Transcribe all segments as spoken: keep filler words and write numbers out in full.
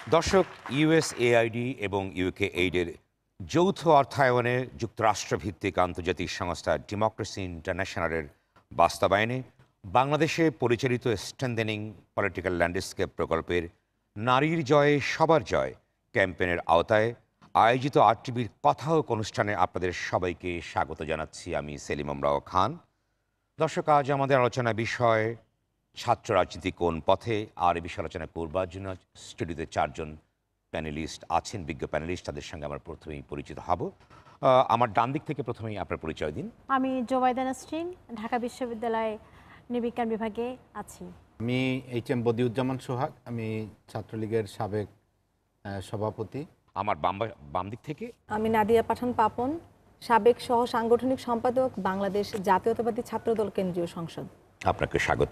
দর্শক, ইউএসএআইডি এবং ইউকে এইডের যৌথ অর্থায়নে যুক্তরাষ্ট্রভিত্তিক আন্তর্জাতিক সংস্থা ডেমোক্রেসি ইন্টারন্যাশনালের বাস্তবায়নে বাংলাদেশে পরিচালিত স্ট্রেংথেনিং পলিটিক্যাল ল্যান্ডস্কেপ প্রকল্পের নারীর জয়ে সবার জয় ক্যাম্পেইনের আওতায় আয়োজিত আরটিভির কথা হোক অনুষ্ঠানে আপনাদের সবাইকে স্বাগত জানাচ্ছি। আমি সেলিম আমরাও খান। দর্শক, আজ আমাদের আলোচনা বিষয় ছাত্র রাজনীতি কোন পথে। আর এই বিষয়ে আলোচনা করবার জন্য স্টুডিওতে চারজন প্যানেলিস্ট আছেন, বিজ্ঞ প্যানেলিস্ট। তাদের সঙ্গে আমরা প্রথমেই পরিচিত হব। আমার ডান দিক থেকে প্রথমেই আপনার পরিচয় দিন। আমি জোবাইদা নাসরিন, ঢাকা বিশ্ববিদ্যালয় নৃবিজ্ঞান বিভাগে আছি। আমি এইচ এম বদিউজ্জামান সোহাগ, আমি ছাত্রলীগের সাবেক সভাপতি। আমার বাম বাম দিক থেকে আমি নাদিয়া পাঠান পাপন, সাবেক সহ সাংগঠনিক সম্পাদক, বাংলাদেশ জাতীয়তাবাদী ছাত্রদল কেন্দ্রীয় সংসদ। আপনাকে স্বাগত।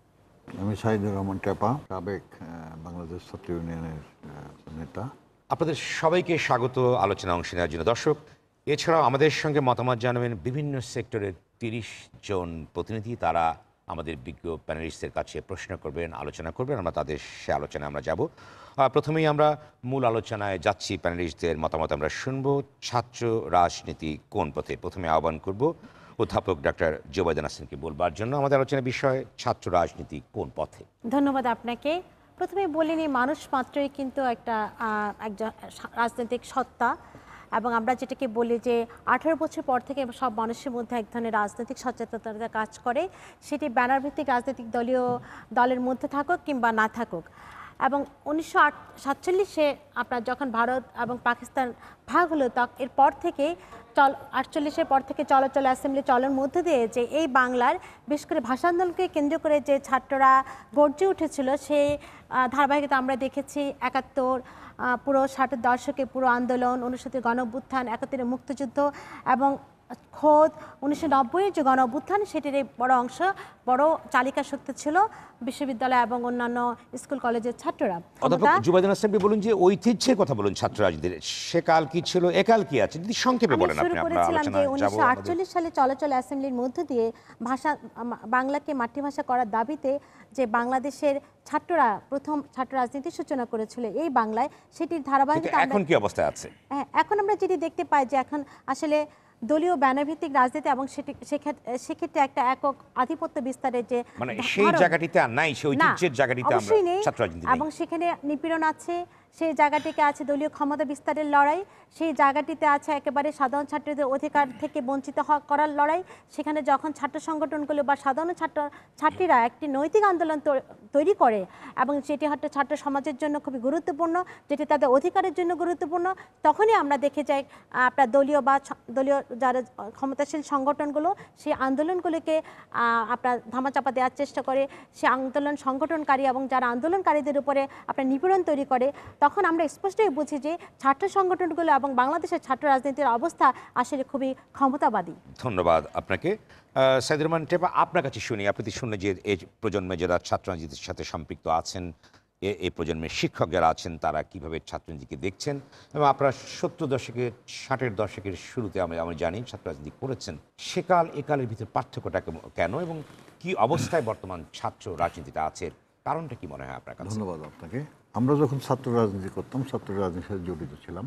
আমি সাইদুর রহমান টেপা, সাবেক বাংলাদেশ ছাত্র ইউনিয়নের নেতা। আপনাদের সবাইকে স্বাগত আলোচনা অংশ নেওয়ার জন্য। দর্শক, এছাড়াও আমাদের সঙ্গে মতামত জানাবেন বিভিন্ন সেক্টরের তিরিশ জন প্রতিনিধি। তারা আমাদের বিজ্ঞ প্যানেলিস্টদের কাছে প্রশ্ন করবেন, আলোচনা করবেন। আমরা তাদের সে আলোচনায় আমরা যাব। প্রথমেই আমরা মূল আলোচনায় যাচ্ছি। প্যানেলিস্টদের মতামত আমরা শুনব। ছাত্র রাজনীতি কোন পথে, প্রথমে আহ্বান করব অধ্যাপক ডক্টর জোবাইদা নাসরিনকে বলবার জন্য। আমাদের আলোচনার বিষয় ছাত্র রাজনীতি কোন পথে। ধন্যবাদ আপনাকে। প্রথমে বলিনি, মানুষ মাত্রই কিন্তু একটা একজন রাজনৈতিক সত্তা, এবং আমরা যেটাকে বলি যে আঠারো বছর পর থেকে সব মানুষের মধ্যে এক ধরনের রাজনৈতিক সচেতনতা কাজ করে, সেটি ব্যানার ভিত্তিক রাজনৈতিক দলীয় দলের মধ্যে থাকুক কিংবা না থাকুক। এবং উনিশশো সাতচল্লিশে আপনার যখন ভারত এবং পাকিস্তান ভাগ হলো, তখন এরপর থেকে চল আটচল্লিশের পর থেকে চলাচল অ্যাসেম্বলি চলের মধ্যে দিয়ে যে এই বাংলার বিশেষ করে ভাষা আন্দোলনকে কেন্দ্র করে যে ছাত্ররা গর্জে উঠেছিল, সেই ধারাবাহিকতা আমরা দেখেছি। একাত্তর পুরো ষাটের দশকে পুরো আন্দোলন, উনসত্তরের গণ অভ্যুত্থান, একাত্তরের মুক্তিযুদ্ধ এবং খোদ উনিশশো নব্বইয়ের যে গণ অভ্যুত্থান, সেটির এই বড় অংশ, বড় চালিকা শক্তি ছিল বিশ্ববিদ্যালয় এবং অন্যান্য স্কুল কলেজের ছাত্ররা। জোবাইদা নাসরিন, বলুন যে ঐতিহ্যের কথা বলুন ছাত্র রাজনীতির। সে কাল কি ছিল, একাল কি আছে, যদি সংক্ষেপে বলেন আপনি। আমরা করেছিলাম যে উনিশশো আটচল্লিশ সালে চলাচল অ্যাসেম্বলির মধ্য দিয়ে ভাষা বাংলাকে মাতৃভাষা করার দাবিতে যে বাংলাদেশের ছাত্ররা প্রথম ছাত্র রাজনীতির সূচনা করেছিল এই বাংলায়, সেটির ধারাবাহিকতা এখন কি অবস্থায় আছে? হ্যাঁ, এখন আমরা যেটি দেখতে পাই যে এখন আসলে দলীয় ব্যানার ভিত্তিক রাজনীতি এবং সেক্ষেত্রে একটা একক আধিপত্য বিস্তারের যে মানে সেই জায়গাটিতে আর নাই, সেই ঐতিহ্যের জায়গাটিতে আমরা ছাত্র রাজনীতি এবং সেখানে নিপীড়ন আছে, সেই জায়গাটিতে আছে দলীয় ক্ষমতা বিস্তারের লড়াই, সেই জায়গাটিতে আছে একেবারে সাধারণ ছাত্রদের অধিকার থেকে বঞ্চিত করার লড়াই। সেখানে যখন ছাত্র সংগঠনগুলো বা সাধারণ ছাত্র ছাত্রীরা একটি নৈতিক আন্দোলন তৈরি করে এবং সেটি হয়তো ছাত্র সমাজের জন্য খুবই গুরুত্বপূর্ণ, যেটি তাদের অধিকারের জন্য গুরুত্বপূর্ণ, তখনই আমরা দেখে যাই আপনার দলীয় বা দলীয় যারা ক্ষমতাশীল সংগঠনগুলো সেই আন্দোলনগুলোকে আপনার ধামাচাপা দেওয়ার চেষ্টা করে। সে আন্দোলন সংগঠনকারী এবং যারা আন্দোলনকারীদের উপরে আপনার নিপীড়ন তৈরি করে, তখন আমরা স্পষ্টই বুঝি যে ছাত্র সংগঠনগুলো এবং বাংলাদেশের ছাত্র রাজনীতির অবস্থা আসলে খুবই ক্ষমতাবাদী। ধন্যবাদ আপনাকে। সাইদুর রহমান টেপা, আপনার কাছে শুনি। আপনি তো শুনে যে এই প্রজন্মে যারা ছাত্র রাজনীতির সাথে সম্পৃক্ত আছেন, এই প্রজন্মের শিক্ষক যারা আছেন, তারা কিভাবে ছাত্ররাজনীতিকে দেখছেন, এবং আপনারা সত্তর দশকের ষাটের দশকের শুরুতে আমি আমি জানি ছাত্র রাজনীতি করেছেন। সেকাল একালের ভিতরে পার্থক্যটা কেন এবং কি অবস্থায় বর্তমান ছাত্র রাজনীতিটা আছে, কারণটা কি মনে হয় আপনার কাছে? ধন্যবাদ আপনাকে। আমরা যখন ছাত্র রাজনীতি করতাম, ছাত্র রাজনীতির সাথে জড়িত ছিলাম,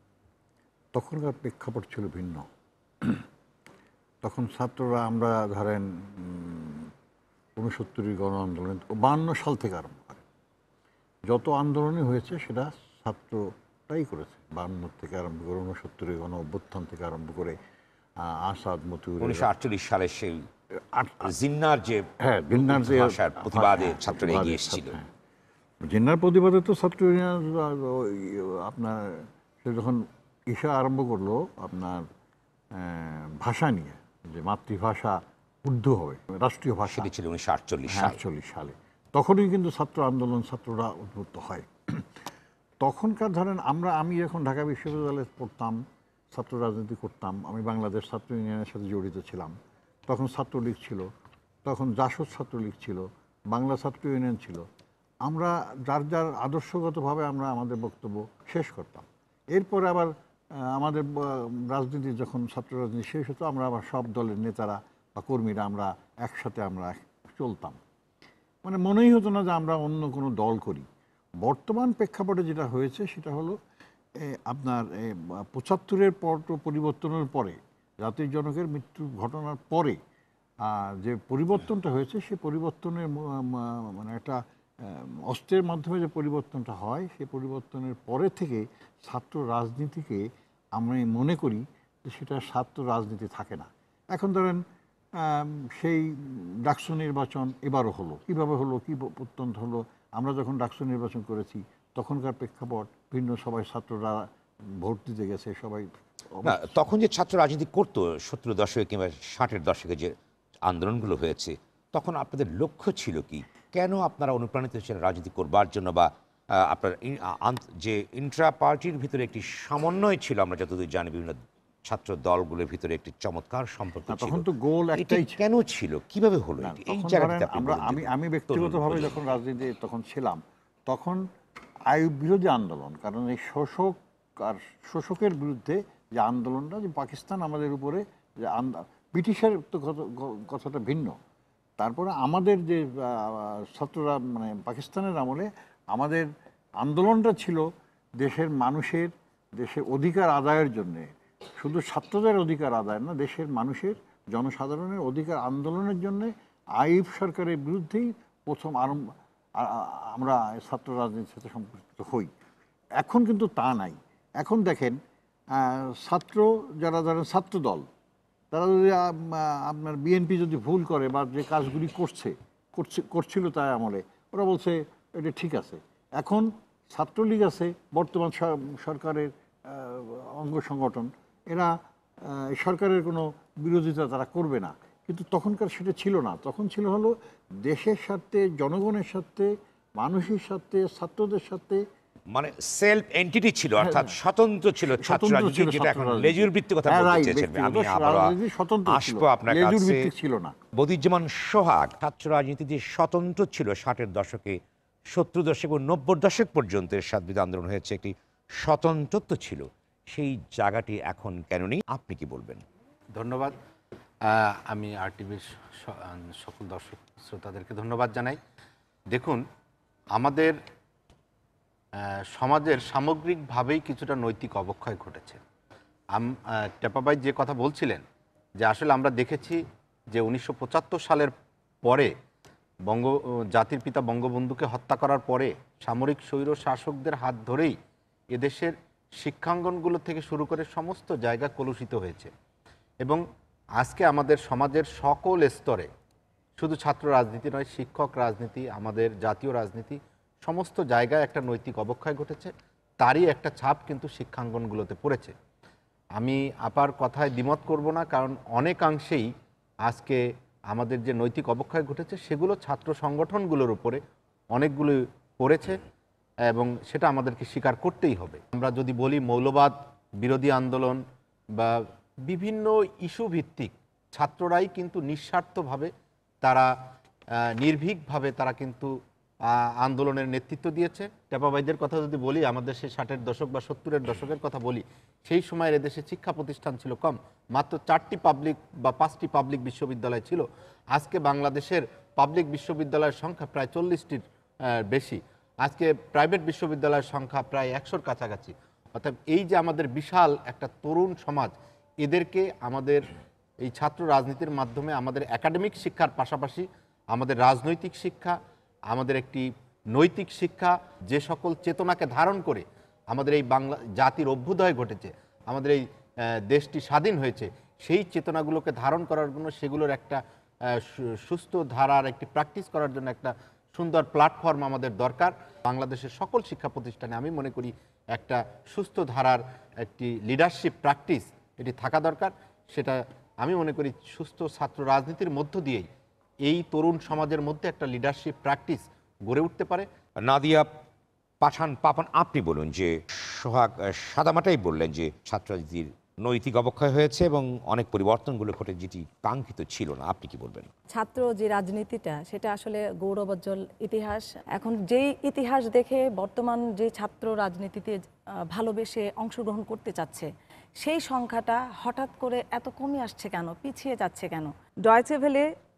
তখনকার প্রেক্ষাপট ছিল ভিন্ন। তখন ছাত্ররা, আমরা ধরেন ঊনসত্তরের গণ আন্দোলন বান্ন সাল থেকে আরম্ভ করে যত আন্দোলনই হয়েছে সেটা ছাত্রটাই করেছে। বান্ন থেকে আরম্ভ করে ঊনসত্তরের গণ অভ্যুত্থান থেকে আরম্ভ করে আসাদ মতিউর, উনিশশো আটচল্লিশ সালে সেই জিন্নার যে হ্যাঁ জিন্নার যে প্রতিবাদে ছাত্ররা এগিয়ে এসেছিল, জিন্নার প্রতিবাদে তো ছাত্র আপনার সে যখন ইসা আরম্ভ করলো আপনার ভাষা নিয়ে, যে মাতৃভাষা উর্দু হবে রাষ্ট্রীয় ভাষা, সেটি ছিল উনিশশো আটচল্লিশ আটচল্লিশ সালে। তখনই কিন্তু ছাত্র আন্দোলন, ছাত্ররা উদ্বুদ্ধ হয়। তখনকার ধরেন আমরা আমি যখন ঢাকা বিশ্ববিদ্যালয়ে পড়তাম, ছাত্র রাজনীতি করতাম, আমি বাংলাদেশ ছাত্র ইউনিয়নের সাথে জড়িত ছিলাম। তখন ছাত্রলীগ ছিল, তখন জাসদ ছাত্রলীগ ছিল, বাংলা ছাত্র ইউনিয়ন ছিল। আমরা যার যার আদর্শগতভাবে আমরা আমাদের বক্তব্য শেষ করতাম। এরপরে আবার আমাদের রাজনীতি যখন ছাত্র রাজনীতি শেষ হতো, আমরা আবার সব দলের নেতারা বা কর্মীরা আমরা একসাথে আমরা চলতাম। মানে মনেই হতো না যে আমরা অন্য কোনো দল করি, বর্তমান প্রেক্ষাপটে যেটা হয়েছে সেটা হলো এ, আপনার এ, বা- পঁচাত্তরের পর তো পরিবর্তনের পরে জাতির জনকের মৃত্যুর ঘটনার পরে আর যে পরিবর্তনটা হয়েছে সেই পরিবর্তনের ম- মা- মানে একটা আহ, অস্ত্রের মাধ্যমে যে পরিবর্তনটা হয় সেই পরিবর্তনের পরে থেকে ছাত্র রাজনীতিকে আমি মনে করি যে সেটা ছাত্র রাজনীতি থাকে না। এখন ধরেন আম, সেই ডাকসু নির্বাচন এবারও হলো, কিভাবে হলো, কি প্রত্যন্ত হলো। আমরা যখন ডাকসু নির্বাচন করেছি তখনকার প্রেক্ষাপট ভিন্ন, সবাই ছাত্ররা ভোট দিতে গেছে সবাই। না, তখন যে ছাত্র রাজনীতি করতো সত্তর দশকে কিংবা ষাটের দশকে যে আন্দোলনগুলো হয়েছে, তখন আপনাদের লক্ষ্য ছিল কি? কেন আপনারা অনুপ্রাণিত ছিলেন রাজনীতি করবার জন্য? বা আহ, আপনার ই- আ- আন্ত- যে ইন্ট্রা পার্টির ভিতরে একটি সমন্বয় ছিল, আমরা যতদূর জানি বিভিন্ন ছাত্র দলগুলোর ভিতরে একটি চমৎকার সম্পর্ক না, ছিল। তখন তো গোল এটি একটাই ছিল। কেন ছিল, কিভাবে হলো না, এটি? এই তখন জায়গাটাতে ধরেন আপনি আমরা বলুন আমি যদি। আমি তরুণ ব্যক্তিগতভাবে প্রজন্ম। যখন রাজনীতি তখন ছিলাম, তখন আইয়ুব বিরোধী আন্দোলন, কারণ এই শোষক আর শোষকের বিরুদ্ধে যে আন্দোলনটা, যে পাকিস্তান আমাদের উপরে যে আন্দা- ব্রিটিশের তো কথা- গ- কথাটা ভিন্ন। তারপরে আমাদের যে আহ, ছাত্ররা মানে পাকিস্তানের আমলে আমাদের আন্দোলনটা ছিল দেশের মানুষের, দেশের অধিকার আদায়ের জন্যে, শুধু ছাত্রদের অধিকার আদায় না, দেশের মানুষের, জনসাধারণের অধিকার আন্দোলনের জন্য আইয়ুব সরকারের বিরুদ্ধেই প্রথম আরম্ভ আ- আ- আমরা ছাত্র রাজনীতির সাথে সম্পৃক্ত হই। এখন কিন্তু তা নাই। এখন দেখেন আহ, ছাত্র যারা ধরেন ছাত্র দল, তারা যদি আম, আহ, আপনার বিএনপি যদি ভুল করে বা যে কাজগুলি করছে করছে করছিল তাই আমলে, ওরা বলছে এটা ঠিক আছে। এখন ছাত্রলীগ আছে, বর্তমান স- সরকারের আহ, অঙ্গ সংগঠন, এরা আহ, সরকারের কোনো বিরোধিতা তারা করবে না। কিন্তু তখনকার সেটা ছিল না। তখন ছিল হলো দেশের স্বার্থে, জনগণের স্বার্থে, মানুষের স্বার্থে, ছাত্রদের স্বার্থে। মানে সেলফ এন্টিটি ছিল, অর্থাৎ স্বতন্ত্র ছিল ছাত্র স্বতন্ত্র রাজনীতি, ছিল যেটা ছাত্র এখন রাজনীতি। লেজুর ভিত্তিক কথা হ্যাঁ, বলতে রাইট, চেয়েছেন। ব্যক্তিগত আমি আবারও রাজনীতি স্বতন্ত্র ছিল, আসবো আপনার লেজুর কাছে। ভিত্তিক ছিল না। বদিউজ্জামান সোহাগ, ছাত্র রাজনীতি যে স্বতন্ত্র ছিল ষাটের দশকে, সত্তর দশক ও নব্বই দশক পর্যন্ত এরশাদ বিরোধী আন্দোলন হয়েছে, একটি স্বতন্ত্রত্ব ছিল, সেই জায়গাটি এখন কেন নেই, আপনি কি বলবেন? ধন্যবাদ। আহ, আমি আরটিভির সকল দর্শক শ্রোতাদেরকে ধন্যবাদ জানাই। দেখুন, আমাদের আহ, সমাজের সামগ্রিকভাবেই কিছুটা নৈতিক অবক্ষয় ঘটেছে। আম আহ, টেপাবাই যে কথা বলছিলেন, যে আসলে আমরা দেখেছি যে উনিশশো পঁচাত্তর সালের পরে বঙ্গ জাতির পিতা বঙ্গবন্ধুকে হত্যা করার পরে সামরিক স্বৈর শাসকদের হাত ধরেই এদেশের শিক্ষাঙ্গনগুলো থেকে শুরু করে সমস্ত জায়গা কলুষিত হয়েছে। এবং আজকে আমাদের সমাজের সকল স্তরে, শুধু ছাত্র রাজনীতি নয়, শিক্ষক রাজনীতি, আমাদের জাতীয় রাজনীতি, সমস্ত জায়গায় একটা নৈতিক অবক্ষয় ঘটেছে। তারই একটা ছাপ কিন্তু শিক্ষাঙ্গনগুলোতে পড়েছে। আমি আপার কথায় দ্বিমত করব না, কারণ অনেকাংশেই আজকে আমাদের যে নৈতিক অবক্ষয় ঘটেছে সেগুলো ছাত্র সংগঠনগুলোর উপরে অনেকগুলো পড়েছে, এবং সেটা আমাদেরকে স্বীকার করতেই হবে। আমরা যদি বলি মৌলবাদ বিরোধী আন্দোলন বা বিভিন্ন ইস্যু ভিত্তিক, ছাত্ররাই কিন্তু নিঃস্বার্থভাবে, তারা আহ, নির্ভীকভাবে তারা কিন্তু আহ, আন্দোলনের নেতৃত্ব দিয়েছে। টেপাবাইদের কথা যদি বলি, আমাদের সেই ষাটের দশক বা সত্তরের দশকের কথা বলি, সেই সময়ের এদেশে শিক্ষা প্রতিষ্ঠান ছিল কম, মাত্র চারটি পাবলিক বা পাঁচটি পাবলিক বিশ্ববিদ্যালয় ছিল। আজকে বাংলাদেশের পাবলিক বিশ্ববিদ্যালয়ের সংখ্যা প্রায় চল্লিশটির বেশি। আজকে প্রাইভেট বিশ্ববিদ্যালয়ের সংখ্যা প্রায় একশোর কাছাকাছি। অর্থাৎ এই যে আমাদের বিশাল একটা তরুণ সমাজ, এদেরকে আমাদের এই ছাত্র রাজনীতির মাধ্যমে আমাদের একাডেমিক শিক্ষার পাশাপাশি আমাদের রাজনৈতিক শিক্ষা, আমাদের একটি নৈতিক শিক্ষা, যে সকল চেতনাকে ধারণ করে আমাদের এই বাংলা জাতির অভ্যুদয় ঘটেছে, আমাদের এই আহ, দেশটি স্বাধীন হয়েছে, সেই চেতনাগুলোকে ধারণ করার জন্য, সেগুলোর একটা আহ, সু- সুস্থ ধারার একটি প্র্যাকটিস করার জন্য একটা সুন্দর প্ল্যাটফর্ম আমাদের দরকার। বাংলাদেশের সকল শিক্ষা প্রতিষ্ঠানে আমি মনে করি একটা সুস্থ ধারার একটি লিডারশিপ প্র্যাকটিস এটি থাকা দরকার। সেটা আমি মনে করি সুস্থ ছাত্র রাজনীতির মধ্য দিয়েই এই তরুণ সমাজের মধ্যে একটা লিডারশিপ প্র্যাকটিস গড়ে উঠতে পারে। নাদিয়া পাঠান পাপন, আপনি বলুন যে সোহাগ আহ, সাদামাটাই বললেন যে ছাত্র রাজনীতির নৈতিক অবক্ষয় হয়েছে এবং অনেক পরিবর্তনগুলো ঘটে যেটি কাঙ্ক্ষিত ছিল না, আপনি কি বলবেন? ছাত্র যে রাজনীতিটা, সেটা আসলে গৌরবোজ্জ্বল ইতিহাস। এখন যেই ইতিহাস দেখে বর্তমান যে ছাত্র রাজনীতিতে আহ, ভালোবেসে অংশগ্রহণ করতে চাচ্ছে, সেই সংখ্যাটা হঠাৎ করে এত কমে আসছে কেন, পিছিয়ে যাচ্ছে কেন? ডয়েচে ভেলে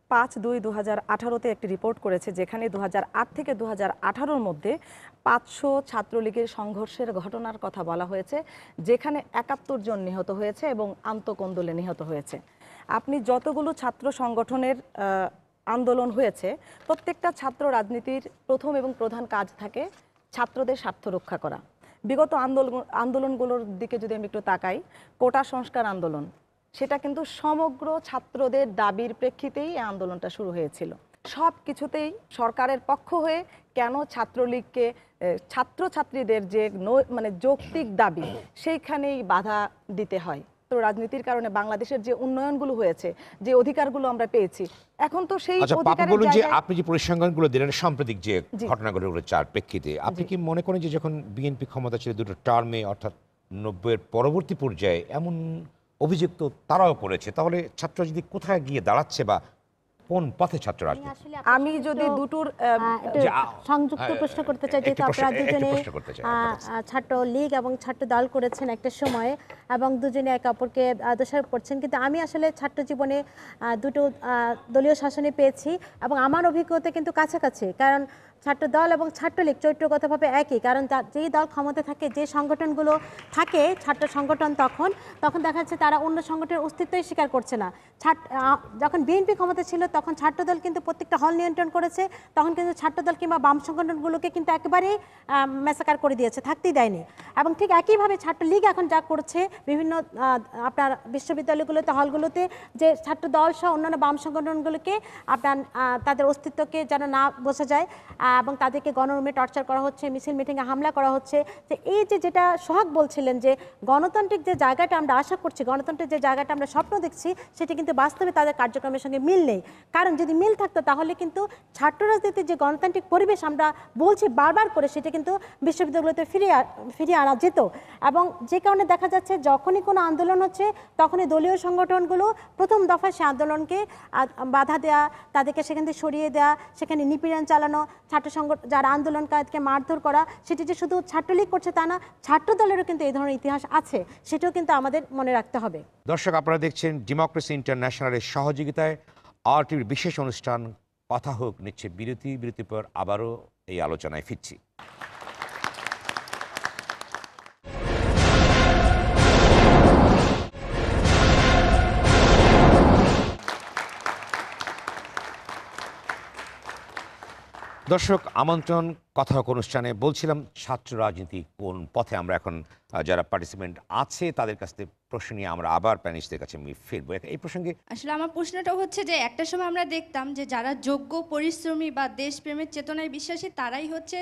পাঁচ দুই দু হাজার আঠারোতে একটি রিপোর্ট করেছে, যেখানে দু হাজার আট থেকে দু হাজার আঠারোর মধ্যে পাঁচশো ছাত্রলীগের সংঘর্ষের ঘটনার কথা বলা হয়েছে, যেখানে একাত্তর জন নিহত হয়েছে এবং আন্তঃকন্দলে নিহত হয়েছে। আপনি যতগুলো ছাত্র সংগঠনের আন্দোলন হয়েছে, প্রত্যেকটা ছাত্র রাজনীতির প্রথম এবং প্রধান কাজ থাকে ছাত্রদের স্বার্থ রক্ষা করা। বিগত আন্দোলন আন্দোলনগুলোর দিকে যদি আমি একটু তাকাই, কোটা সংস্কার আন্দোলন, সেটা কিন্তু সমগ্র ছাত্রদের দাবির প্রেক্ষিতেই এই আন্দোলনটা শুরু হয়েছিল। সব কিছুতেই সরকারের পক্ষ হয়ে কেন ছাত্রলীগকে, ছাত্রছাত্রীদের যে মানে যৌক্তিক দাবি, সেইখানেই বাধা দিতে হয়। তো রাজনীতির কারণে বাংলাদেশের যে উন্নয়নগুলো হয়েছে, যে অধিকারগুলো আমরা পেয়েছি, এখন তো সেই অধিকারের জায়গায়। আপনি যে পরিসংখ্যানগুলো দিলেন সাম্প্রতিক যে ঘটনাগুলো চার প্রেক্ষিতে, আপনি কি মনে করেন যে যখন বিএনপি ক্ষমতা ছিল দুটো টার্মে, অর্থাৎ নব্বইয়ের পরবর্তী পর্যায়ে এমন অভিযোগ তো তারাও করেছে, তাহলে ছাত্র যদি কোথায় গিয়ে দাঁড়াচ্ছে বা কোন পথে ছাত্র রাজনীতি? আমি যদি দুটোর সংযুক্ত প্রশ্ন করতে চাই, যেহেতু আপনারা দুজনে ছাত্র লীগ এবং ছাত্র দল করেছেন একটা সময়ে এবং দুজনে একে অপরকে দোষারোপ করছেন, কিন্তু আমি আসলে ছাত্র জীবনে দুটো দলীয় শাসনে পেয়েছি এবং আমার অভিজ্ঞতা কিন্তু কাছাকাছি। কারণ ছাত্র দল এবং ছাত্রলীগ চরিত্রগতভাবে একই, কারণ যেই দল ক্ষমতা থাকে, যে সংগঠনগুলো থাকে ছাত্র সংগঠন, তখন তখন দেখা যাচ্ছে তারা অন্য সংগঠনের অস্তিত্বই স্বীকার করছে না। যখন বিএনপি ক্ষমতা ছিল তখন ছাত্রদল কিন্তু প্রত্যেকটা হল নিয়ন্ত্রণ করেছে, তখন কিন্তু ছাত্রদল কিংবা বাম সংগঠনগুলোকে কিন্তু একেবারেই ম্যাসাকার করে দিয়েছে, থাকতেই দেয়নি। এবং ঠিক একইভাবে ছাত্রলীগ এখন যা করছে বিভিন্ন আপনার বিশ্ববিদ্যালয়গুলোতে, হলগুলোতে, যে ছাত্র দল সহ অন্যান্য বাম সংগঠনগুলোকে আপনার তাদের অস্তিত্বকে যেন না বোঝা যায় এবং তাদেরকে গণরুমে টর্চার করা হচ্ছে, মিছিল মিটিংয়ে হামলা করা হচ্ছে। যে এই যে যেটা সোহাগ বলছিলেন যে গণতান্ত্রিক যে জায়গাটা আমরা আশা করছি, গণতন্ত্রের যে জায়গাটা আমরা স্বপ্ন দেখছি, সেটি কিন্তু বাস্তবে তাদের কার্যক্রমের সঙ্গে মিল নেই। কারণ যদি মিল থাকতো তাহলে কিন্তু ছাত্র রাজনীতির যে গণতান্ত্রিক পরিবেশ আমরা বলছি বারবার করে, সেটা কিন্তু বিশ্ববিদ্যালয়তে ফিরিয়ে ফিরিয়ে আনা যেত। এবং যে কারণে দেখা যাচ্ছে যখনই কোনো আন্দোলন হচ্ছে তখনই দলীয় সংগঠনগুলো প্রথম দফায় সে আন্দোলনকে বাধা দেওয়া, তাদেরকে সেখান থেকে সরিয়ে দেওয়া, সেখানে নিপীড়ন চালানো, ছাত্র সংগঠন যারা আন্দোলনকারীকে মারধর করা, সেটি যে শুধু ছাত্রলীগ করছে তা না, ছাত্র দলেরও কিন্তু এই ধরনের ইতিহাস আছে, সেটাও কিন্তু আমাদের মনে রাখতে হবে। দর্শক, আপনারা দেখছেন ডেমোক্রেসি ইন্টারন্যাশনালের সহযোগিতায় আরটিভির বিশেষ অনুষ্ঠান কথা হোক নিচ্ছে বিরতি। বিরতির পর আবারও এই আলোচনায় ফিরছি। দর্শক, আমন্ত্রণ কথা হোক অনুষ্ঠানে। বলছিলাম ছাত্র রাজনীতি কোন পথে। আমরা এখন যারা পার্টিসিপেন্ট আছে তাদের কাছ থেকে প্রশ্ন নিয়ে আমরা আবার প্যানেলিস্টদের কাছে আমি ফিরবো। এই প্রসঙ্গে আসলে আমার প্রশ্নটা হচ্ছে যে একটা সময় আমরা দেখতাম যে যারা যোগ্য, পরিশ্রমী বা দেশপ্রেমের চেতনায় বিশ্বাসী তারাই হচ্ছে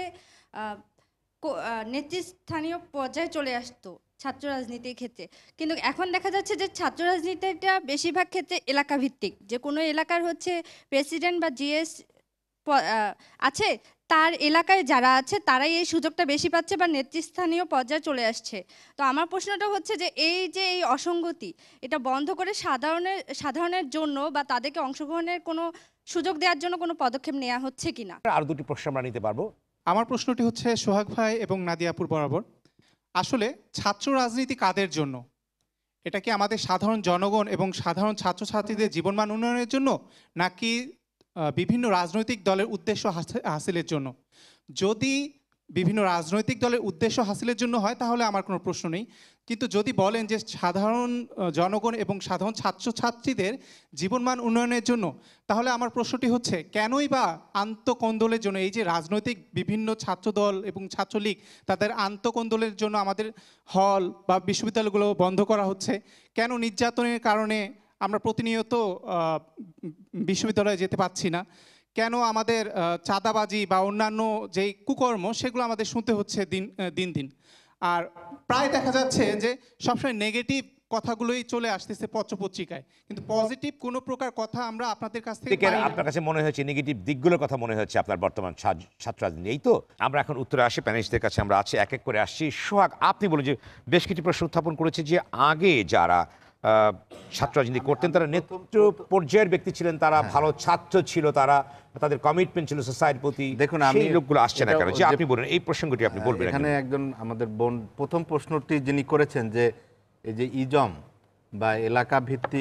নেতৃস্থানীয় পর্যায়ে চলে আসতো ছাত্র রাজনীতির ক্ষেত্রে। কিন্তু এখন দেখা যাচ্ছে যে ছাত্র রাজনীতিটা বেশিরভাগ ক্ষেত্রে এলাকা ভিত্তিক, যে কোনো এলাকার হচ্ছে প্রেসিডেন্ট বা জিএস আছে, তার এলাকায় যারা আছে তারাই এই সুযোগটা বেশি পাচ্ছে বা নেতৃস্থানীয় পর্যায়ে চলে আসছে। তো আমার প্রশ্নটা হচ্ছে যে এই যে এই অসঙ্গতি, এটা বন্ধ করে সাধারণের সাধারণের জন্য বা তাদেরকে অংশগ্রহণের কোনো সুযোগ দেওয়ার জন্য কোনো পদক্ষেপ নেওয়া হচ্ছে কিনা। আর দুটি প্রশ্ন আমরা নিতে পারবো। আমার প্রশ্নটি হচ্ছে সোহাগ ভাই এবং নাদিয়াপুর বরাবর, আসলে ছাত্র রাজনীতি কাদের জন্য? এটা কি আমাদের সাধারণ জনগণ এবং সাধারণ ছাত্রছাত্রীদের জীবনমান উন্নয়নের জন্য, নাকি বিভিন্ন রাজনৈতিক দলের উদ্দেশ্য হাসিলের জন্য? যদি বিভিন্ন রাজনৈতিক দলের উদ্দেশ্য হাসিলের জন্য হয় তাহলে আমার কোনো প্রশ্ন নেই, কিন্তু যদি বলেন যে সাধারণ জনগণ এবং সাধারণ ছাত্রছাত্রীদের জীবনমান উন্নয়নের জন্য, তাহলে আমার প্রশ্নটি হচ্ছে কেনই বা আন্তঃকন্দলের জন্য, এই যে রাজনৈতিক বিভিন্ন ছাত্রদল এবং ছাত্রলীগ তাদের আন্তঃকন্দলের জন্য আমাদের হল বা বিশ্ববিদ্যালয়গুলো বন্ধ করা হচ্ছে, কেন নির্যাতনের কারণে আমরা প্রতিনিয়ত বিশ্ববিদ্যালয়ে যেতে পারছি না, কেন আমাদের চাঁদাবাজি বা অন্যান্য যেই কুকর্ম সেগুলো আমাদের শুনতে হচ্ছে দিন দিন দিন আর প্রায় দেখা যাচ্ছে যে সবসময় নেগেটিভ কথাগুলোই চলে আসতেছে পত্রপত্রিকায়, কিন্তু পজিটিভ কোনো প্রকার কথা আমরা আপনাদের কাছ থেকে পাই না। আপনার কাছে মনে হচ্ছে নেগেটিভ দিকগুলোর কথা মনে হচ্ছে আপনার বর্তমান ছাত্র রাজনীতি। এই তো আমরা এখন উত্তরে আসি, প্যানেলিস্টদের কাছে আমরা আছি, এক এক করে আসছি। সোহাগ, আপনি বলেন যে বেশ কিছু প্রশ্ন উত্থাপন করেছে যে আগে যারা ছাত্র রাজনীতি করতেন তারা নেতৃত্ব পর্যায়ের ব্যক্তি ছিলেন, তারা ভালো ছাত্র ছিল, তারা তাদের কমিটমেন্ট ছিল সোসাইটির প্রতি। দেখুন, আমি লোকগুলো আসছে না কেন, যে আপনি বলেন এই প্রসঙ্গটি আপনি বলবেন। এখানে একজন আমাদের বোন প্রথম প্রশ্নটি যিনি করেছেন যে এই যে ইজম বা এলাকা ভিত্তিক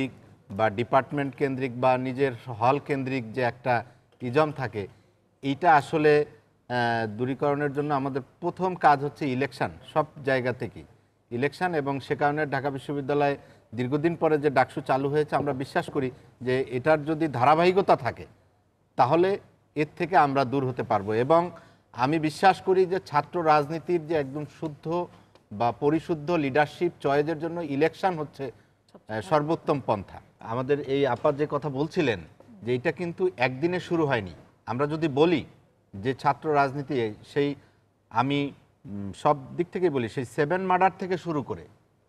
বা ডিপার্টমেন্ট কেন্দ্রিক বা নিজের হল কেন্দ্রিক যে একটা ইজম থাকে, এইটা আসলে দূরীকরণের জন্য আমাদের প্রথম কাজ হচ্ছে ইলেকশন, সব জায়গা থেকেই ইলেকশন। এবং সে কারণে ঢাকা বিশ্ববিদ্যালয়ে দীর্ঘদিন পরে যে ডাকসু চালু হয়েছে, আমরা বিশ্বাস করি যে এটার যদি ধারাবাহিকতা থাকে তাহলে এর থেকে আমরা দূর হতে পারবো। এবং আমি বিশ্বাস করি যে ছাত্র রাজনীতির যে একদম শুদ্ধ বা পরিশুদ্ধ লিডারশিপ চয়েসের জন্য ইলেকশন হচ্ছে সর্বোত্তম পন্থা। আমাদের এই আপা যে কথা বলছিলেন যে এটা কিন্তু একদিনে শুরু হয়নি। আমরা যদি বলি যে ছাত্র রাজনীতি, সেই আমি সব দিক থেকে বলি, সেই সেভেন মার্ডার থেকে শুরু করে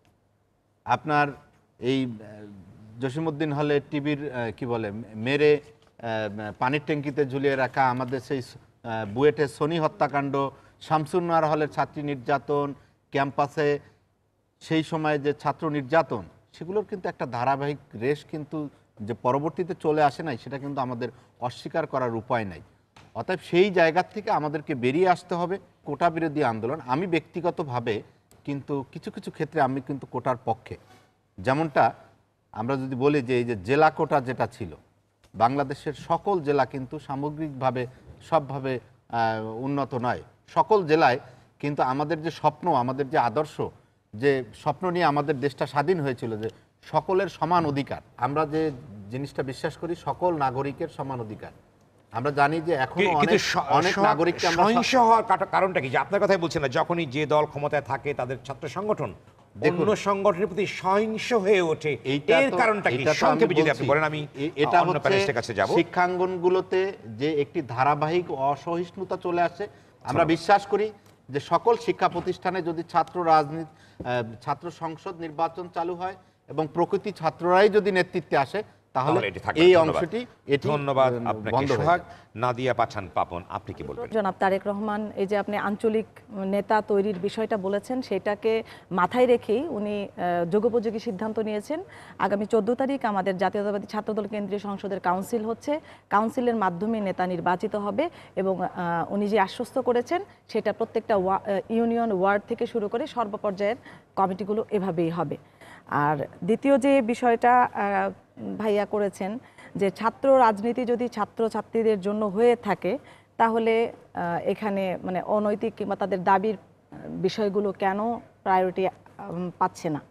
আপনার এই জসিমউদ্দিন হলে টিভির কি বলে মেরে পানির ট্যাঙ্কিতে ঝুলিয়ে রাখা, আমাদের সেই বুয়েটের সনি হত্যাকাণ্ড, শামসুন্নার হলের ছাত্রী নির্যাতন, ক্যাম্পাসে সেই সময় যে ছাত্র নির্যাতন, সেগুলোর কিন্তু একটা ধারাবাহিক রেশ কিন্তু যে পরবর্তীতে চলে আসে নাই, সেটা কিন্তু আমাদের অস্বীকার করার উপায় নাই। অতএব সেই জায়গা থেকে আমাদেরকে বেরিয়ে আসতে হবে। কোটা বিরোধী আন্দোলন, আমি ব্যক্তিগতভাবে কিন্তু কিছু কিছু ক্ষেত্রে আমি কিন্তু কোটার পক্ষে। যেমনটা আমরা যদি বলি যে এই যে জেলা কোটা যেটা ছিল, বাংলাদেশের সকল জেলা কিন্তু সামগ্রিকভাবে সবভাবে উন্নত নয়। সকল জেলায় কিন্তু আমাদের যে স্বপ্ন, আমাদের যে আদর্শ, যে স্বপ্ন নিয়ে আমাদের দেশটা স্বাধীন হয়েছিল, যে সকলের সমান অধিকার, আমরা যে জিনিসটা বিশ্বাস করি সকল নাগরিকের সমান অধিকার। আমরা জানি যে এখন অনেক অনেক নাগরিককে আমরা সহিংস হওয়ার কারণটা কি? যে আপনার কথাই বলছেন না, যখনই যে দল ক্ষমতায় থাকে তাদের ছাত্র সংগঠন অন্য সংগঠনের প্রতি সহিংস হয়ে ওঠে, এর কারণটা কি? সংক্ষেপে যদি আপনি বলেন, আমি এটা হচ্ছে কাছে যাব। শিক্ষাঙ্গনগুলোতে যে একটি ধারাবাহিক অসহিষ্ণুতা চলে আসে। আমরা বিশ্বাস করি যে সকল শিক্ষা প্রতিষ্ঠানে যদি ছাত্র রাজনীতি, ছাত্র সংসদ নির্বাচন চালু হয় এবং প্রকৃতি ছাত্ররাই যদি নেতৃত্বে আসে, তাহলে এই অংশটি এটি ধন্যবাদ আপনাকে সোহাগ। নাদিয়া পাঠান পাপন, আপনি কি বলবেন? জনাব তারেক রহমান এই যে আপনি আঞ্চলিক নেতা তৈরির বিষয়টা বলেছেন, সেটাকে মাথায় রেখেই উনি যুগোপযোগী সিদ্ধান্ত নিয়েছেন। আগামী চোদ্দ তারিখ আমাদের জাতীয়তাবাদী ছাত্রদল কেন্দ্রীয় সংসদের কাউন্সিল হচ্ছে, কাউন্সিলের মাধ্যমে নেতা নির্বাচিত হবে এবং উনি যে আশ্বস্ত করেছেন সেটা প্রত্যেকটা ইউনিয়ন ওয়ার্ড থেকে শুরু করে সর্বপর্যায়ের কমিটিগুলো এভাবেই হবে। আর দ্বিতীয় যে বিষয়টা ভাইয়া করেছেন, যে ছাত্র রাজনীতি যদি ছাত্র ছাত্রীদের জন্য হয়ে থাকে, তাহলে এখানে মানে অনৈতিক কিংবা তাদের দাবির বিষয়গুলো কেন প্রায়োরিটি পাচ্ছে না?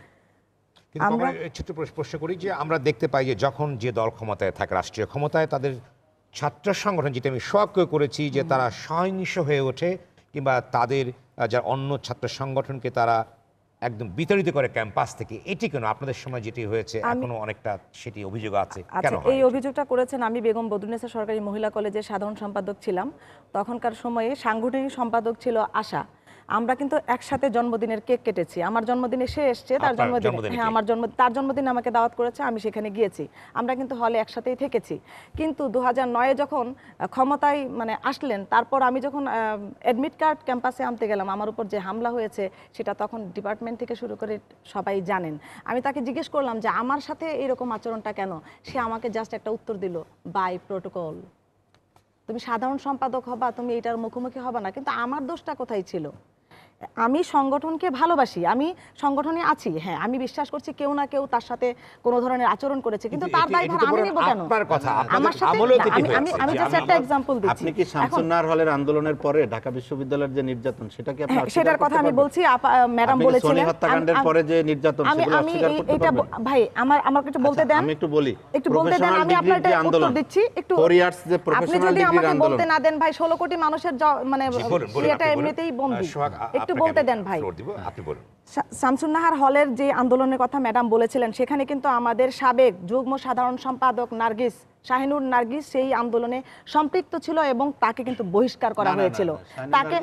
আমরা ছোট্ট প্রশ্ন করি যে আমরা দেখতে পাই যে যখন যে দল ক্ষমতায় থাকে, রাষ্ট্রীয় ক্ষমতায়, তাদের ছাত্র সংগঠন, যেটা আমি শখ করেছি, যে তারা সহিংস হয়ে ওঠে কিংবা তাদের যারা অন্য ছাত্র সংগঠনকে তারা একদম বিতাড়িত করে ক্যাম্পাস থেকে। এটি কেন? আপনাদের সময় যেটি হয়েছে এখনো অনেকটা সেটি অভিযোগ আছে, কেন? এই অভিযোগটা করেছেন, আমি বেগম বদরুন্নেসা সরকারি মহিলা কলেজের সাধারণ সম্পাদক ছিলাম। তখনকার সময়ে সাংগঠনিক সম্পাদক ছিল আশা। আমরা কিন্তু একসাথে জন্মদিনের কেক কেটেছি। আমার জন্মদিনে সে এসছে, তার জন্মদিনে, হ্যাঁ আমার জন্ম তার জন্মদিনে আমাকে দাওয়াত করেছে, আমি সেখানে গিয়েছি। আমরা কিন্তু হলে একসাথেই থেকেছি। কিন্তু দু হাজার নয়ে যখন ক্ষমতায় মানে আসলেন, তারপর আমি যখন অ্যাডমিট কার্ড ক্যাম্পাসে আনতে গেলাম, আমার উপর যে হামলা হয়েছে সেটা তখন ডিপার্টমেন্ট থেকে শুরু করে সবাই জানেন। আমি তাকে জিজ্ঞেস করলাম যে আমার সাথে এরকম আচরণটা কেন? সে আমাকে জাস্ট একটা উত্তর দিল, বাই প্রোটোকল। তুমি সাধারণ সম্পাদক হবা, তুমি এটার মুখোমুখি হবা না। কিন্তু আমার দোষটা কোথায় ছিল? আমি সংগঠনকে ভালোবাসি, আমি সংগঠনে আছি, হ্যাঁ আমি বিশ্বাস করছি কেউ না কেউ তার সাথে কোনো ধরনের আচরণ করেছে, কিন্তু তার দায়ভার আমি নেব কেন? আমার সাথে আমি আমি জাস্ট একটা एग्जांपल দিচ্ছি। আপনি কি শামসুন্নাহর হলের আন্দোলনের পরে ঢাকা বিশ্ববিদ্যালয়ের যে নির্যাতন, সেটা কি আপনি? সেটার কথা আমি বলছি, ম্যাডাম বলেছিলেন হত্যাকাণ্ডের পরে যে নির্যাতন, সেগুলো অস্বীকার করতে এটা ভাই আমার আমার একটু বলতে দেন, আমি একটু বলি, একটু বলতে দেন, আমি আপনাকে উত্তর দিচ্ছি। একটু কোরিয়ার্স যে প্রফেশনাল ডিগ্রি আন্দোলন, আমাকে বলতে না দেন ভাই, ষোলো কোটি মানুষের মানে এটা এমনিতেই বন্দী, একটু বলতে দেন ভাই। শামসুন্নাহার হলের যে আন্দোলনের কথা ম্যাডাম বলেছিলেন, সেখানে কিন্তু আমাদের সাবেক যুগ্ম সাধারণ সম্পাদক নার্গিস শাহিনুর নার্গিস সেই আন্দোলনে সম্পৃক্ত ছিল এবং তাকে কিন্তু বহিষ্কার করা হয়েছিল। তাকে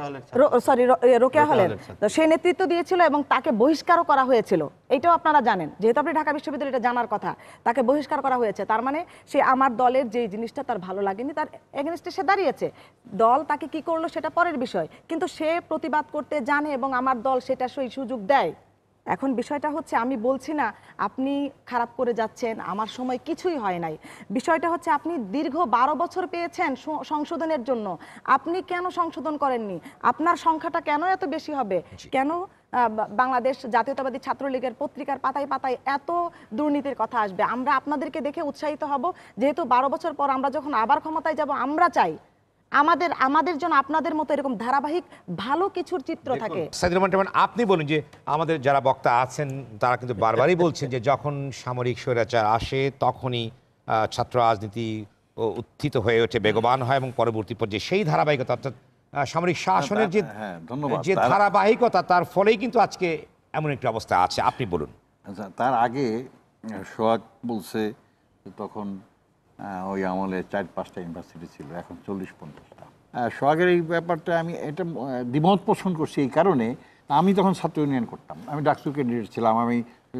সরি রোকেয়া হলের সে নেতৃত্ব দিয়েছিল এবং তাকে বহিষ্কারও করা হয়েছিল। এটাও আপনারা জানেন, যেহেতু আপনি ঢাকা বিশ্ববিদ্যালয়ে এটা জানার কথা। তাকে বহিষ্কার করা হয়েছে, তার মানে সে আমার দলের যে জিনিসটা তার ভালো লাগেনি, তার এগেনস্টে সে দাঁড়িয়েছে। দল তাকে কি করলো সেটা পরের বিষয়, কিন্তু সে প্রতিবাদ করতে জানে এবং আমার দল সেটা সেই সুযোগ দেয়। এখন বিষয়টা হচ্ছে, আমি বলছি না আপনি খারাপ করে যাচ্ছেন, আমার সময় কিছুই হয় নাই। বিষয়টা হচ্ছে আপনি দীর্ঘ বারো বছর পেয়েছেন সংশোধনের জন্য, আপনি কেন সংশোধন করেননি? আপনার সংখ্যাটা কেন এত বেশি হবে? কেন বাংলাদেশ জাতীয়তাবাদী ছাত্রলীগের পত্রিকার পাতায় পাতায় এত দুর্নীতির কথা আসবে? আমরা আপনাদেরকে দেখে উৎসাহিত হব, যেহেতু বারো বছর পর আমরা যখন আবার ক্ষমতায় যাব, আমরা চাই আমাদের আমাদের জন্য আপনাদের মতো এরকম ধারাবাহিক ভালো কিছুর চিত্র থাকে। সাইদুর রহমান টিমন, আপনি বলুন যে আমাদের যারা বক্তা আছেন তারা কিন্তু বারবারই বলছেন যে যখন সামরিক স্বৈরাচার আসে তখনই আহ, ছাত্র রাজনীতি ও উত্থিত হয়ে ওঠে, বেগবান হয় এবং পরবর্তী পর্যায়ে সেই ধারাবাহিকতা অর্থাৎ আহ, সামরিক শাসনের যে হ্যাঁ, ধন্যবাদ। যে তার- ধারাবাহিকতা তার ফলেই কিন্তু আজকে এমন একটা অবস্থা আছে। আপনি বলুন। আচ্ছা, তার আগে আহ, সোহাগ বলছে যে তখন আহ, ওই আমলে চার পাঁচটা ইউনিভার্সিটি ছিল, এখন চল্লিশ পঞ্চাশটা। আহ, সোহাগের এই ব্যাপারটা আমি এটা আহ, দ্বিমত পোষণ করছি এই কারণে, আমি তখন ছাত্র ইউনিয়ন করতাম, আমি ডাকসু ক্যান্ডিডেট ছিলাম, আমি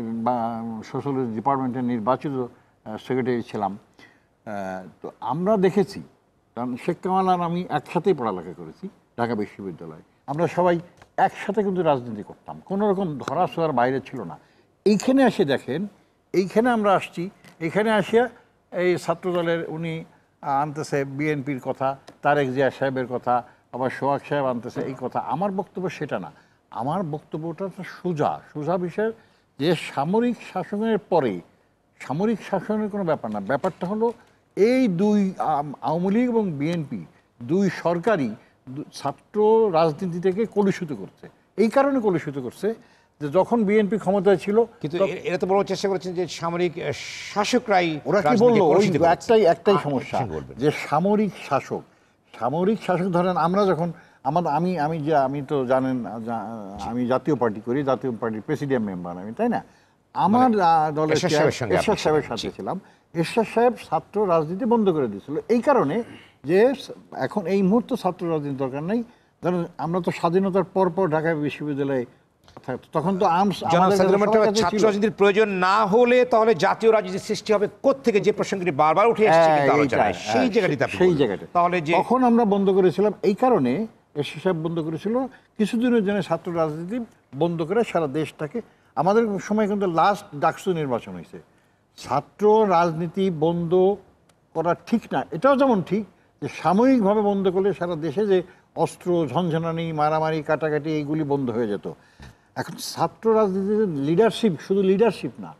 সোশ্যালজি ডিপার্টমেন্টের নির্বাচিত সেক্রেটারি ছিলাম। আহ, তো আমরা দেখেছি, কারণ শেখ কামাল আর আমি একসাথেই পড়ালেখা করেছি ঢাকা বিশ্ববিদ্যালয়ে, আমরা সবাই একসাথে কিন্তু রাজনীতি করতাম, কোনো রকম ধরা ছোঁয়ার বাইরে ছিল না। এইখানে এসে দেখেন, এইখানে আমরা আসছি, এইখানে আসিয়া এই ছাত্রদলের উনি আনতেছে বিএনপির কথা, তারেক জিয়া সাহেবের কথা, আবার সোহাগ সাহেব আনতেছে এই কথা। আমার বক্তব্য সেটা না, আমার বক্তব্যটা সোজা সোজা বিষয় যে সামরিক শাসনের পরে, সামরিক শাসনের কোনো ব্যাপার না, ব্যাপারটা হলো এই দুই আওয়ামী লীগ এবং বিএনপি দুই সরকারই ছাত্র রাজনীতি থেকে কলুষিত করছে। এই কারণে কলুষিত করছে যে যখন বিএনপি ক্ষমতায় ছিল, কিন্তু এরা তো বড় চেষ্টা করেছেন যে সামরিক শাসকরাই ওরা কি বললো, ওই একটাই একটাই সমস্যা যে সামরিক শাসক সামরিক শাসক ধরেন আমরা যখন আমার আমি আমি যে আমি তো জানেন আমি জাতীয় পার্টি করি, জাতীয় পার্টির প্রেসিডিয়াম মেম্বার আমি, তাই না? আমার দলের এরশাদ সাহেবের সাথে ছিলাম, এরশাদ সাহেব ছাত্র রাজনীতি বন্ধ করে দিয়েছিল এই কারণে যে এখন এই মুহূর্তে ছাত্র রাজনীতি দরকার নেই। ধরেন আমরা তো স্বাধীনতার পর পর ঢাকা বিশ্ববিদ্যালয়ে, তখন তো ছাত্র রাজনীতির প্রয়োজন না হলে তাহলে জাতীয় রাজনীতির সৃষ্টি হবে কোত্থেকে, যে প্রসঙ্গটি বারবার উঠে আসছে সেই জায়গাটিতে সেই জায়গাটা তাহলে যে তখন আমরা বন্ধ করেছিলাম এই কারণে, এরশাদ সাহেব বন্ধ করেছিল কিছুদিনের জন্য ছাত্র রাজনীতি বন্ধ করে সারা দেশটাকে। আমাদের সময় কিন্তু লাস্ট ডাকসু নির্বাচন হয়েছে, ছাত্র রাজনীতি বন্ধ করা ঠিক না, এটাও যেমন ঠিক যে সাময়িকভাবে বন্ধ করলে সারা দেশে যে অস্ত্র ঝনঝনানি মারামারি কাটাকাটি এইগুলি বন্ধ হয়ে যেত। এখন ছাত্র রাজনীতির লিডারশিপ শুধু লিডারশিপ না,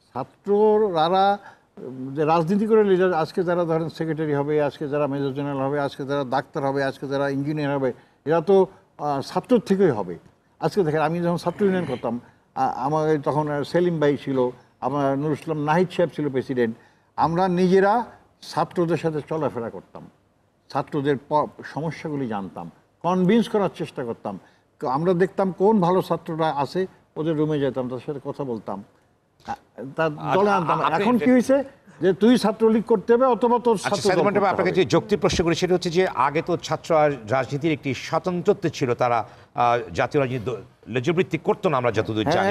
ছাত্ররা যে রাজনীতি করে লিডার, আজকে যারা ধরেন সেক্রেটারি হবে, আজকে যারা মেজর জেনারেল হবে, আজকে যারা ডাক্তার হবে, আজকে যারা ইঞ্জিনিয়ার হবে, এরা তো ছাত্রর থেকেই হবে। আজকে দেখেন আমি যখন ছাত্র ইউনিয়ন করতাম, আমার তখন সেলিম ভাই ছিল, আমার নুর ইসলাম নাহিদ সাহেব ছিল প্রেসিডেন্ট, আমরা নিজেরা ছাত্রদের সাথে চলাফেরা করতাম, ছাত্রদের সমস্যাগুলি জানতাম, কনভিন্স করার চেষ্টা করতাম। আমরা দেখতাম কোন ভালো ছাত্ররা আছে, ওদের রুমে যেতাম, তাদের সাথে কথা বলতাম, তার দলে আনতাম। এখন কি হয়েছে যে তুই ছাত্রলীগ করতে হবে অথবা তোর ছাত্র। আপনাকে যে যৌক্তিক প্রশ্ন করি সেটা হচ্ছে যে আগে তো ছাত্র রাজনীতির একটি স্বতন্ত্রত্ব ছিল, তারা জাতীয় রাজনীতি লেজবৃত্তি করতো না আমরা যতদূর জানি,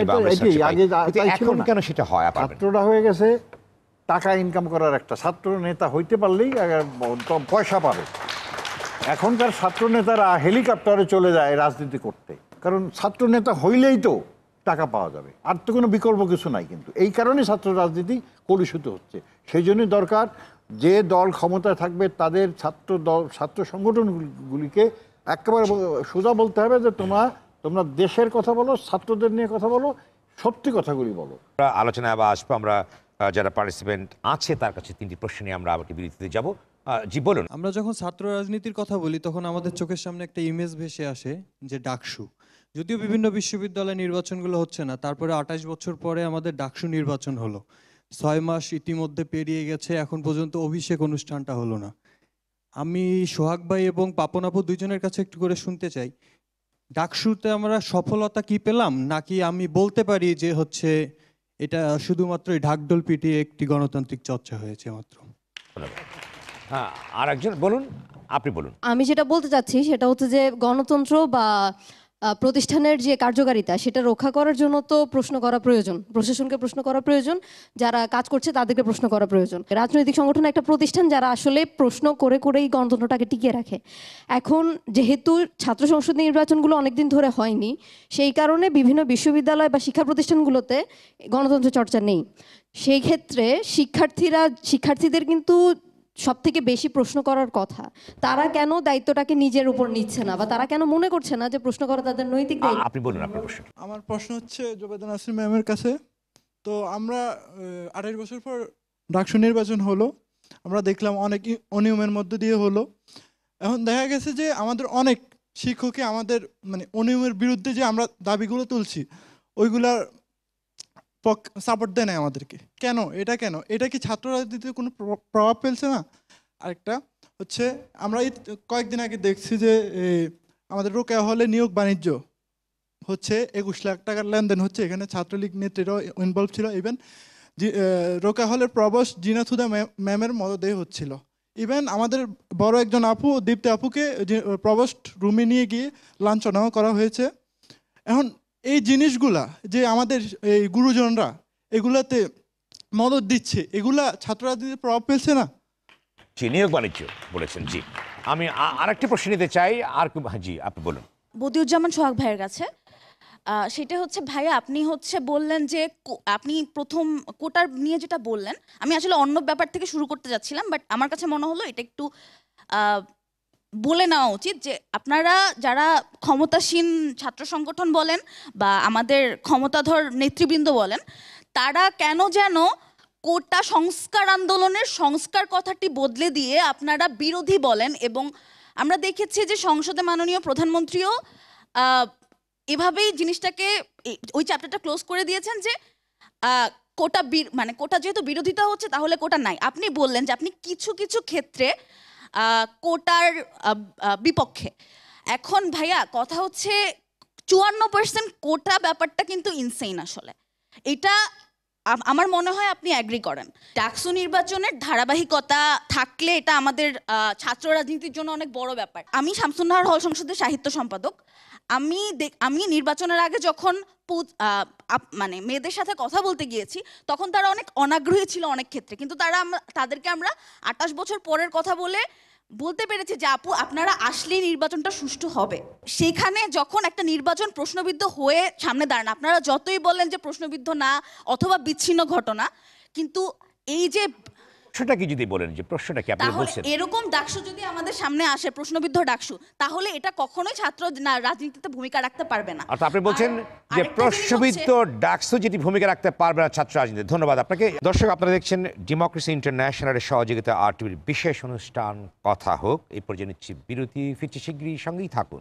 এখন কেন সেটা হয়? ছাত্ররা হয়ে গেছে টাকা ইনকাম করার একটা, ছাত্র নেতা হইতে পারলেই পয়সা পাবে। এখনকার ছাত্র নেতারা হেলিকপ্টারে চলে যায় রাজনীতি করতে, কারণ ছাত্র নেতা হইলেই তো টাকা পাওয়া যাবে, আর তো কোনো বিকল্প কিছু নাই। কিন্তু এই কারণে ছাত্র রাজনীতি কলুষিত হচ্ছে। সেই জন্যই দরকার যে দল ক্ষমতায় থাকবে তাদের ছাত্র দল ছাত্র সংগঠনগুলিকে একেবারে সোজা বলতে হবে যে তোমরা তোমরা দেশের কথা বলো, ছাত্রদের নিয়ে কথা বলো, সত্যি কথাগুলি বলো। আলোচনায় আবার আসবো আমরা, যারা পার্টিসিপেন্ট আছে তার কাছে তিনটি প্রশ্ন নিয়ে আমরা আবার বিরতিতে যাব। জি বলুন। আমরা যখন ছাত্র রাজনীতির কথা বলি তখন আমাদের চোখের সামনে একটা ইমেজ ভেসে আসে যে ডাকসু, যদিও বিভিন্ন বিশ্ববিদ্যালয় নির্বাচনগুলো হচ্ছে না, তারপরে আঠাশ বছর পরে আমাদের ডাকসু নির্বাচন হলো, ছয় মাস ইতিমধ্যে পেরিয়ে গেছে, এখন পর্যন্ত অভিষেক অনুষ্ঠানটা হলো না। আমি সোহাগ ভাই এবং পাপন আপু দুইজনের কাছে একটু করে শুনতে চাই, ডাকসুতে আমরা সফলতা কি পেলাম, নাকি আমি বলতে পারি যে হচ্ছে এটা শুধুমাত্র ঢাকঢোল পিটিয়ে একটি গণতান্ত্রিক চর্চা হয়েছে মাত্র? হ্যাঁ, আর একজন বলুন, আপনি বলুন। আমি যেটা বলতে চাচ্ছি সেটা হচ্ছে যে গণতন্ত্র বা প্রতিষ্ঠানের যে কার্যকারিতা সেটা রক্ষা করার জন্য তো প্রশ্ন করা প্রয়োজন, প্রশাসনকে প্রশ্ন করা প্রয়োজন, যারা কাজ করছে তাদেরকে প্রশ্ন করা প্রয়োজন। রাজনৈতিক সংগঠন একটা প্রতিষ্ঠান যারা আসলে প্রশ্ন করে করেই গণতন্ত্রটাকে টিকিয়ে রাখে। এখন যেহেতু ছাত্র সংসদ নির্বাচনগুলো অনেকদিন ধরে হয়নি, সেই কারণে বিভিন্ন বিশ্ববিদ্যালয় বা শিক্ষা প্রতিষ্ঠানগুলোতে গণতন্ত্র চর্চা নেই। সেই ক্ষেত্রে শিক্ষার্থীরা শিক্ষার্থীদের কিন্তু সব থেকে বেশি প্রশ্ন করার কথা, তারা কেন দায়িত্বটাকে নিজের উপর নিচ্ছে না, বা তারা কেন মনে করছে না যে প্রশ্ন করা তাদের নৈতিক দায়িত্ব? আপনি বলুন আপনার প্রশ্ন। আমার প্রশ্ন হচ্ছে জোবেদা নাসরিন ম্যামের কাছে। তো আমরা আঠাশ বছর পর ডাকসু নির্বাচন হলো, আমরা দেখলাম অনেক অনিয়মের মধ্যে দিয়ে হলো। এখন দেখা গেছে যে আমাদের অনেক শিক্ষকই আমাদের মানে অনিয়মের বিরুদ্ধে যে আমরা দাবিগুলো তুলছি ওইগুলার সাপোর্ট দেয় না আমাদেরকে। কেন? এটা কেন? এটা কি ছাত্র রাজনীতিতে কোনো প্রভাব ফেলছে না? আরেকটা হচ্ছে আমরা এই কয়েকদিন আগে দেখছি যে আমাদের রোকেয়া হলে নিয়োগ বাণিজ্য হচ্ছে, একুশ লাখ টাকার লেনদেন হচ্ছে, এখানে ছাত্রলীগ নেত্রীরাও ইনভলভ ছিল। ইভেন রোকেয়া হলের প্রবস জিনাথুদা ম্যামের মতদেহ হচ্ছিল। ইভেন আমাদের বড় একজন আপু দীপ্তি আপুকে প্রভোস্ট রুমে নিয়ে গিয়ে লাঞ্ছনাও করা হয়েছে। এখন এই জিনিসগুলা যে আমাদের এই গুরুজনরা এগুলাতে মদত দিচ্ছে, এগুলা ছাত্র রাজনীতির প্রভাব ফেলছে না? জি, নিয়োগ বাণিজ্য বলেছেন। জি, আমি আরেকটি প্রশ্ন নিতে চাই। আর জি, আপনি বলুন। বদিউজ্জামান সোহাগ ভাইয়ের কাছে, সেটা হচ্ছে ভাইয়া আপনি হচ্ছে বললেন যে আপনি প্রথম কোটার নিয়ে যেটা বললেন, আমি আসলে অন্য ব্যাপার থেকে শুরু করতে যাচ্ছিলাম, বাট আমার কাছে মনে হলো এটা একটু বলে নেওয়া উচিত যে আপনারা যারা ক্ষমতাসীন ছাত্র সংগঠন বলেন বা আমাদের ক্ষমতাধর নেতৃবৃন্দ বলেন, তারা কেন যেন কোটা সংস্কার আন্দোলনের সংস্কার কথাটি বদলে দিয়ে আপনারা বিরোধী বলেন। এবং আমরা দেখেছি যে সংসদে মাননীয় প্রধানমন্ত্রীও এভাবেই জিনিসটাকে ওই চ্যাপ্টারটা ক্লোজ করে দিয়েছেন যে কোটা মানে কোটা যেহেতু বিরোধিতা হচ্ছে তাহলে কোটা নাই। আপনি বললেন যে আপনি কিছু কিছু ক্ষেত্রে কোটার বিপক্ষে। এখন ভাইয়া কথা হচ্ছে চুয়ান্ন পার্সেন্ট কোটা ব্যাপারটা কিন্তু ইনসেইন। আসলে এটা আমার মনে হয় আপনি অ্যাগ্রি করেন। ডাকসু নির্বাচনের ধারাবাহিকতা থাকলে এটা আমাদের ছাত্র রাজনীতির জন্য অনেক বড় ব্যাপার। আমি শামসুন্নাহার হল সংসদের সাহিত্য সম্পাদক। আমি আমি নির্বাচনের আগে যখন মানে মেয়েদের সাথে কথা বলতে গিয়েছি তখন তারা অনেক অনাগ্রহী ছিল অনেক ক্ষেত্রে, কিন্তু তারা তাদেরকে আমরা আঠাশ বছর পরের কথা বলে বলতে পেরেছি যে আপু আপনারা আসলেই নির্বাচনটা সুষ্ঠু হবে। সেখানে যখন একটা নির্বাচন প্রশ্নবিদ্ধ হয়ে সামনে দাঁড়ান, আপনারা যতই বলেন যে প্রশ্নবিদ্ধ না অথবা বিচ্ছিন্ন ঘটনা, কিন্তু এই যে প্রশ্নটা কি যদি বলেন যে প্রশ্নটা কি আপনি বলছেন, এরকম ডাকসু যদি আমাদের সামনে আসে প্রশ্নবিদ্ধ ডাকসু, তাহলে এটা কখনোই ছাত্র রাজনীতিতে ভূমিকা রাখতে পারবে না। অর্থাৎ আপনি বলছেন যে প্রশ্নবিদ্ধ ডাকসু যেটি ভূমিকা রাখতে পারবে না ছাত্র রাজনীতিতে। ধন্যবাদ আপনাকে। দর্শক, আপনারা দেখছেন ডেমোক্রেসি ইন্টারন্যাশনালের সহযোগিতা আরটিভির বিশেষ অনুষ্ঠান কথা হোক। এই পর্যায়ে নিচ্ছি বিরতি, ফিরছি শীঘ্রই, সঙ্গেই থাকুন।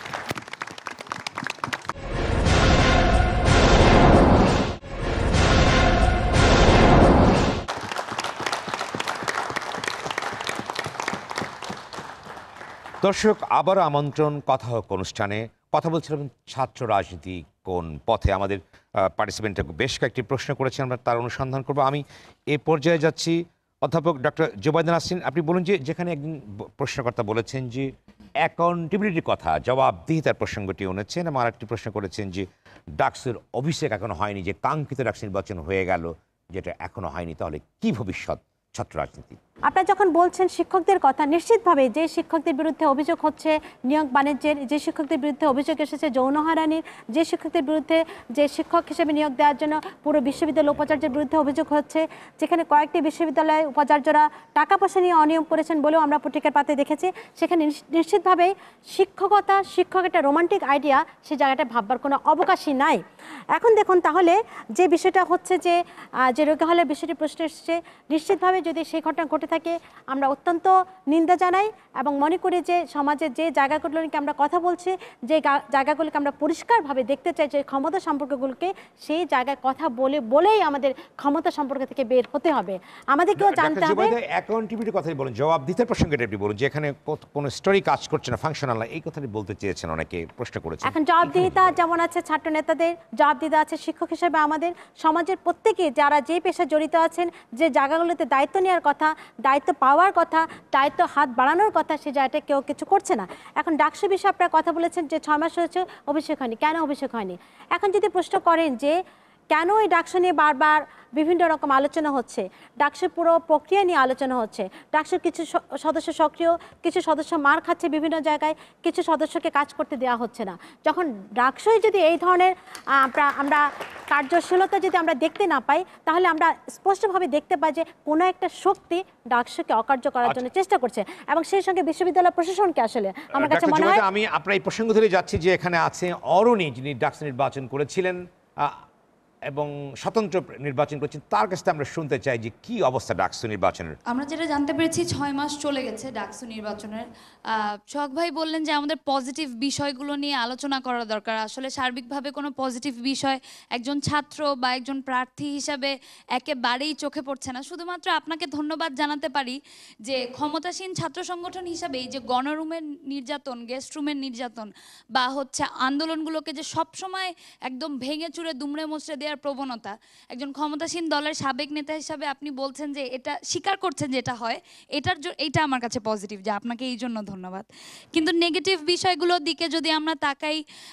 দর্শক, আবারও আমন্ত্রণ কথা হোক অনুষ্ঠানে। কথা বলছিলাম ছাত্র রাজনীতি কোন পথে। আমাদের পার্টিসিপেন্টরা বেশ কয়েকটি প্রশ্ন করেছেন, আমরা তার অনুসন্ধান করব। আমি এ পর্যায়ে যাচ্ছি অধ্যাপক ডক্টর জোবায়দা নাসরিন। আপনি বলুন যে যেখানে একজন প্রশ্নকর্তা বলেছেন যে অ্যাকাউন্টেবিলিটির কথা, জবাবদিহিতার প্রসঙ্গটি এনেছেন, এবং আরেকটি প্রশ্ন করেছেন যে ডাকসুর অভিষেক এখনো হয়নি, যে কাঙ্ক্ষিত ডাকসু নির্বাচন হয়ে গেল যেটা এখনো হয়নি, তাহলে কি ভবিষ্যৎ ছাত্র রাজনীতি? আপনারা যখন বলছেন শিক্ষকদের কথা, নিশ্চিতভাবে যে শিক্ষকদের বিরুদ্ধে অভিযোগ হচ্ছে নিয়োগ বাণিজ্যের, যে শিক্ষকদের বিরুদ্ধে অভিযোগ এসেছে যৌন হয়রানির, যে শিক্ষকদের বিরুদ্ধে যে শিক্ষক হিসেবে নিয়োগ দেওয়ার জন্য পুরো বিশ্ববিদ্যালয় উপাচার্যের বিরুদ্ধে অভিযোগ হচ্ছে, যেখানে কয়েকটি বিশ্ববিদ্যালয়ে উপাচার্যরা টাকা পয়সা নিয়ে অনিয়ম করেছেন বলেও আমরা পত্রিকার পাতে দেখেছি, সেখানে নিশ্চিতভাবেই শিক্ষকতা শিক্ষক একটা রোমান্টিক আইডিয়া, সে জায়গাটায় ভাববার কোনো অবকাশই নাই। এখন দেখুন তাহলে যে বিষয়টা হচ্ছে যে যে রোগী হলের বিষয়টি প্রশ্ন এসেছে, নিশ্চিতভাবে যদি সেই ঘটনা ঘটে থাকে আমরা অত্যন্ত নিন্দা জানাই এবং মনে করি যে সমাজের যে জায়গাগুলোকে আমরা কথা বলছি, যে জায়গাগুলোকে আমরা পরিষ্কারভাবে দেখতে চাই, যে ক্ষমতা সম্পর্কগুলোকে, সেই জায়গায় কথা বলে বলেই আমাদের ক্ষমতা সম্পর্ক থেকে বের হতে হবে। আমাদেরকেও জানতে হবে। অ্যাকাউন্টেবিলিটির কথাই বলুন, জবাবদিহিতার প্রসঙ্গটা আপনি বলুন, যেখানে কোনো স্টোরি কাজ করছে না, ফাংশনাল না, এই কথাটি বলতে চেয়েছেন, অনেকে প্রশ্ন করেছেন। এখন জবাবদিহিতা যেমন আছে ছাত্র নেতাদের, জবাবদিহিতা আছে শিক্ষক হিসেবে আমাদের। সমাজের প্রত্যেকে যারা যে পেশায় জড়িত আছেন, যে জায়গাগুলোতে দায়িত্ব নেওয়ার কথা, দায়িত্ব পাওয়ার কথা, দায়িত্ব হাত বাড়ানোর কথা, সে জায়গাটা কেউ কিছু করছে না। এখন ডাকসু বিষয়ে আপনারা কথা বলেছেন যে ছয় মাস হয়েছে অভিষেক হয়নি, কেন অভিষেক হয়নি? এখন যদি প্রশ্ন করেন যে কেন এই ডাকসু নিয়ে বারবার বিভিন্ন রকম আলোচনা হচ্ছে, ডাকসুর পুরো প্রক্রিয়া নিয়ে আলোচনা হচ্ছে, ডাকসুর কিছু সদস্য সক্রিয়, কিছু সদস্য মার খাচ্ছে বিভিন্ন জায়গায়, কিছু সদস্যকে কাজ করতে দেওয়া হচ্ছে না। যখন ডাকসুই যদি এই ধরনের আমরা আমরা কার্যশীলতা যদি আমরা দেখতে না পাই, তাহলে আমরা স্পষ্টভাবে দেখতে পাই যে কোনো একটা শক্তি ডাকসুকে অকার্য করার জন্য চেষ্টা করছে, এবং সেই সঙ্গে বিশ্ববিদ্যালয় প্রশাসনকে আসলে আমার কাছে মনে হয়। আমি আপনার এই প্রসঙ্গ ধরে যাচ্ছি যে এখানে আছে অরুণী, যিনি ডাকসু নির্বাচন করেছিলেন এবং স্বতন্ত্র নির্বাচন করেছেন, তার কাছ থেকে আমরা শুনতে চাই যে কি অবস্থা ডাকসু নির্বাচনের। আমরা যেটা জানতে পেরেছি ছয় মাস চলে গেছে ডাকসু নির্বাচনের। শখ ভাই বললেন যে আমাদের পজিটিভ বিষয়গুলো নিয়ে আলোচনা করা দরকার। আসলে সার্বিকভাবে কোনো পজিটিভ বিষয় একজন ছাত্র বা একজন প্রার্থী হিসাবে একেবারেই চোখে পড়ছে না। শুধুমাত্র আপনাকে ধন্যবাদ জানাতে পারি যে ক্ষমতাসীন ছাত্র সংগঠন হিসাবে এই যে গণরুমের নির্যাতন, গেস্ট রুমের নির্যাতন বা হচ্ছে আন্দোলনগুলোকে যে সবসময় একদম ভেঙে চুরে দুমড়ে মুচড়ে দেওয়ার প্রবণতা, একজন ক্ষমতাসীন দলের সাবেক নেতা হিসাবে আপনি বলছেন যে এটা স্বীকার করছেন যে এটা হয়, এটার এইটা আমার কাছে পজিটিভ, যে আপনাকে এই জন্য ধন্যবাদ। কিন্তু নেগেটিভ বিষয়গুলোর দিকে যদি আমরা তাকাই,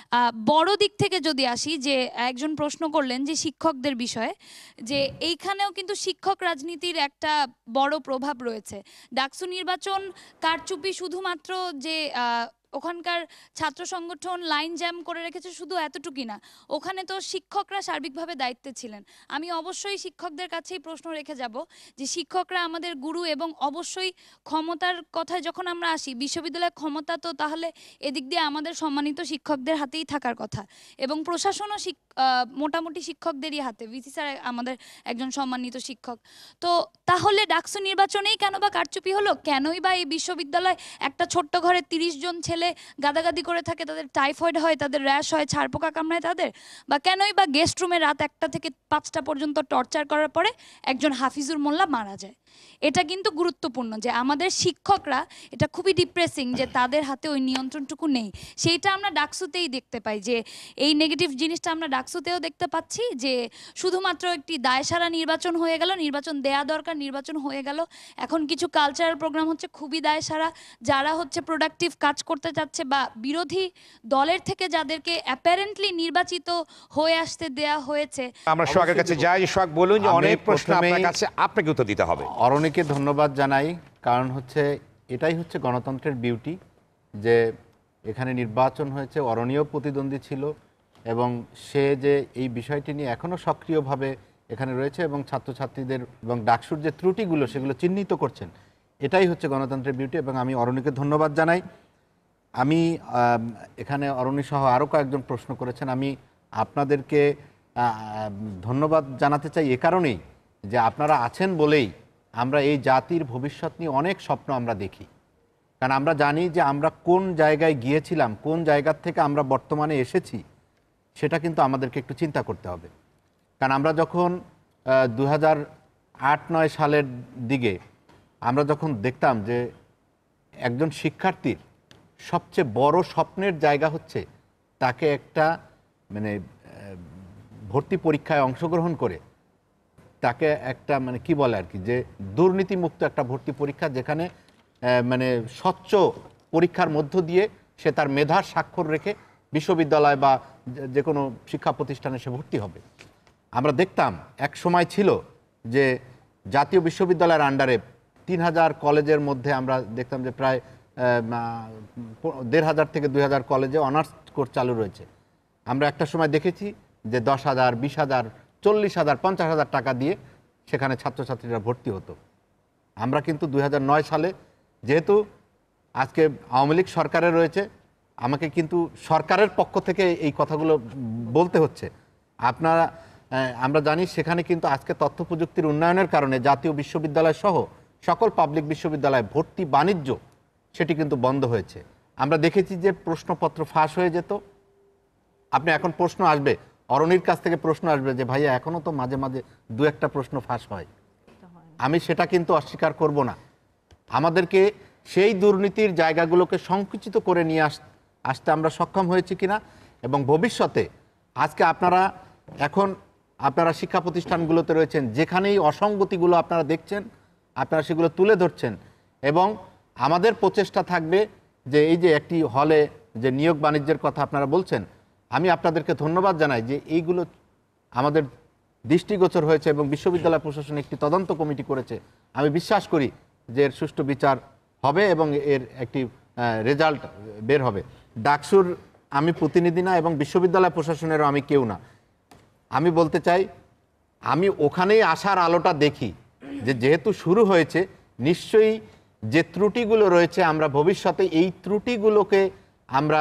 বড় দিক থেকে যদি আসি, যে একজন প্রশ্ন করলেন যে শিক্ষকদের বিষয়ে, যে এইখানেও কিন্তু শিক্ষক রাজনীতির একটা বড় প্রভাব রয়েছে। ডাকসু নির্বাচন কারচুপি শুধুমাত্র যে ওখানকার ছাত্র সংগঠন লাইন জ্যাম করে রেখেছে শুধু এতটুকুই না, ওখানে তো শিক্ষকরা সার্বিকভাবে দায়িত্বে ছিলেন। আমি অবশ্যই শিক্ষকদের কাছেই প্রশ্ন রেখে যাব যে শিক্ষকরা আমাদের গুরু, এবং অবশ্যই ক্ষমতার কথায় যখন আমরা আসি, বিশ্ববিদ্যালয়ের ক্ষমতা তো তাহলে এদিক দিয়ে আমাদের সম্মানিত শিক্ষকদের হাতেই থাকার কথা, এবং প্রশাসনও মোটামুটি শিক্ষকদেরই হাতে। ভিসি স্যার আমাদের একজন সম্মানিত শিক্ষক। তো তাহলে ডাকসু নির্বাচনেই কেন বা কারচুপি হলো? কেনই বা এই বিশ্ববিদ্যালয় একটা ছোট্ট ঘরে তিরিশ জন ছেলে গাদাগাদি করে থাকে, তাদের টাইফয়েড হয়, তাদের র্যাশ হয়, ছারপোকা কামড়ায় তাদের, বা কেনই বা গেস্ট রুমে রাত একটা থেকে পাঁচটা পর্যন্ত টর্চার করার পরে একজন হাফিজুর মোল্লা মারা যায়? এটা কিন্তু গুরুত্বপূর্ণ যে আমাদের শিক্ষকরা, এটা খুবই ডিপ্রেসিং যে তাদের হাতে ওই নিয়ন্ত্রণটুকু নেই। সেইটা আমরা ডাকসুতেই দেখতে পাই, যে এই নেগেটিভ জিনিসটা আমরা ডাকসুতেও দেখতে পাচ্ছি, যে শুধুমাত্র একটি দায়সারা নির্বাচন হয়ে গেল, নির্বাচন দেয়া দরকার, নির্বাচন হয়ে গেল। এখন কিছু কালচারাল প্রোগ্রাম হচ্ছে খুবই দায়সারা, যারা হচ্ছে প্রোডাক্টিভ কাজ করতে যাচ্ছে বা বিরোধী দলের থেকে যাদেরকে অ্যাপারেন্টলি নির্বাচিত হয়ে আসতে দেয়া হয়েছে। আমরা সোহাগের কাছে যাই। সোহাগ বলুন যে অনেক প্রশ্ন আপনার কাছে, আপনাকে উত্তর দিতে হবে। অরণিকে ধন্যবাদ জানাই, কারণ হচ্ছে এটাই হচ্ছে গণতন্ত্রের বিউটি, যে এখানে নির্বাচন হয়েছে, অরণীয় প্রতিদ্বন্দ্বী ছিল, এবং সে যে এই বিষয়টি নিয়ে এখনও সক্রিয়ভাবে এখানে রয়েছে এবং ছাত্রছাত্রীদের এবং ডাকসুর যে ত্রুটিগুলো সেগুলো চিহ্নিত করছেন, এটাই হচ্ছে গণতন্ত্রের বিউটি, এবং আমি অরণিকে ধন্যবাদ জানাই। আমি এখানে অরণি সহ আরও কয়েকজন প্রশ্ন করেছেন, আমি আপনাদেরকে ধন্যবাদ জানাতে চাই এ কারণেই যে আপনারা আছেন বলেই আমরা এই জাতির ভবিষ্যৎ নিয়ে অনেক স্বপ্ন আমরা দেখি। কারণ আমরা জানি যে আমরা কোন জায়গায় গিয়েছিলাম, কোন জায়গার থেকে আমরা বর্তমানে এসেছি, সেটা কিন্তু আমাদেরকে একটু চিন্তা করতে হবে। কারণ আমরা যখন দু হাজার আট নয় সালের দিকে আমরা যখন দেখতাম যে একজন শিক্ষার্থীর সবচেয়ে বড় স্বপ্নের জায়গা হচ্ছে তাকে একটা মানে ভর্তি পরীক্ষায় অংশগ্রহণ করে তাকে একটা মানে কি বলে আর কি, যে দুর্নীতিমুক্ত একটা ভর্তি পরীক্ষা, যেখানে মানে স্বচ্ছ পরীক্ষার মধ্য দিয়ে সে তার মেধার স্বাক্ষর রেখে বিশ্ববিদ্যালয় বা যে কোনো শিক্ষা প্রতিষ্ঠানে সে ভর্তি হবে। আমরা দেখতাম এক সময় ছিল যে জাতীয় বিশ্ববিদ্যালয়ের আন্ডারে তিন হাজার কলেজের মধ্যে আমরা দেখতাম যে প্রায় দেড় হাজার থেকে দুই হাজার কলেজে অনার্স কোর্স চালু রয়েছে। আমরা একটা সময় দেখেছি যে দশ হাজার বিশ হাজার চল্লিশ হাজার পঞ্চাশ হাজার টাকা দিয়ে সেখানে ছাত্রছাত্রীরা ভর্তি হতো। আমরা কিন্তু দুই হাজার নয় সালে, যেহেতু আজকে আওয়ামী লীগ সরকারে রয়েছে, আমাকে কিন্তু সরকারের পক্ষ থেকে এই কথাগুলো বলতে হচ্ছে। আপনারা আমরা জানি সেখানে কিন্তু আজকে তথ্য প্রযুক্তির উন্নয়নের কারণে জাতীয় বিশ্ববিদ্যালয় সহ সকল পাবলিক বিশ্ববিদ্যালয়ে ভর্তি বাণিজ্য সেটি কিন্তু বন্ধ হয়েছে। আমরা দেখেছি যে প্রশ্নপত্র ফাঁস হয়ে যেত। আপনি এখন প্রশ্ন আসবে, অরণির কাছ থেকে প্রশ্ন আসবে যে ভাইয়া এখনও তো মাঝে মাঝে দু একটা প্রশ্ন ফাঁস হয়। আমি সেটা কিন্তু অস্বীকার করব না। আমাদেরকে সেই দুর্নীতির জায়গাগুলোকে সংকুচিত করে নিয়ে আস আসতে আমরা সক্ষম হয়েছি কিনা, এবং ভবিষ্যতে আজকে আপনারা এখন আপনারা শিক্ষা প্রতিষ্ঠানগুলোতে রয়েছেন, যেখানেই অসঙ্গতিগুলো আপনারা দেখছেন আপনারা সেগুলো তুলে ধরছেন, এবং আমাদের প্রচেষ্টা থাকবে যে এই যে একটি হলে যে নিয়োগ বাণিজ্যের কথা আপনারা বলছেন, আমি আপনাদেরকে ধন্যবাদ জানাই যে এইগুলো আমাদের দৃষ্টিগোচর হয়েছে এবং বিশ্ববিদ্যালয় প্রশাসন একটি তদন্ত কমিটি করেছে, আমি বিশ্বাস করি যে এর সুষ্ঠু বিচার হবে এবং এর একটি রেজাল্ট বের হবে। ডাকসুর আমি প্রতিনিধি না এবং বিশ্ববিদ্যালয় প্রশাসনেরও আমি কেউ না। আমি বলতে চাই, আমি ওখানেই আসার আলোটা দেখি যে যেহেতু শুরু হয়েছে, নিশ্চয়ই যে ত্রুটিগুলো রয়েছে আমরা ভবিষ্যতে এই ত্রুটিগুলোকে আমরা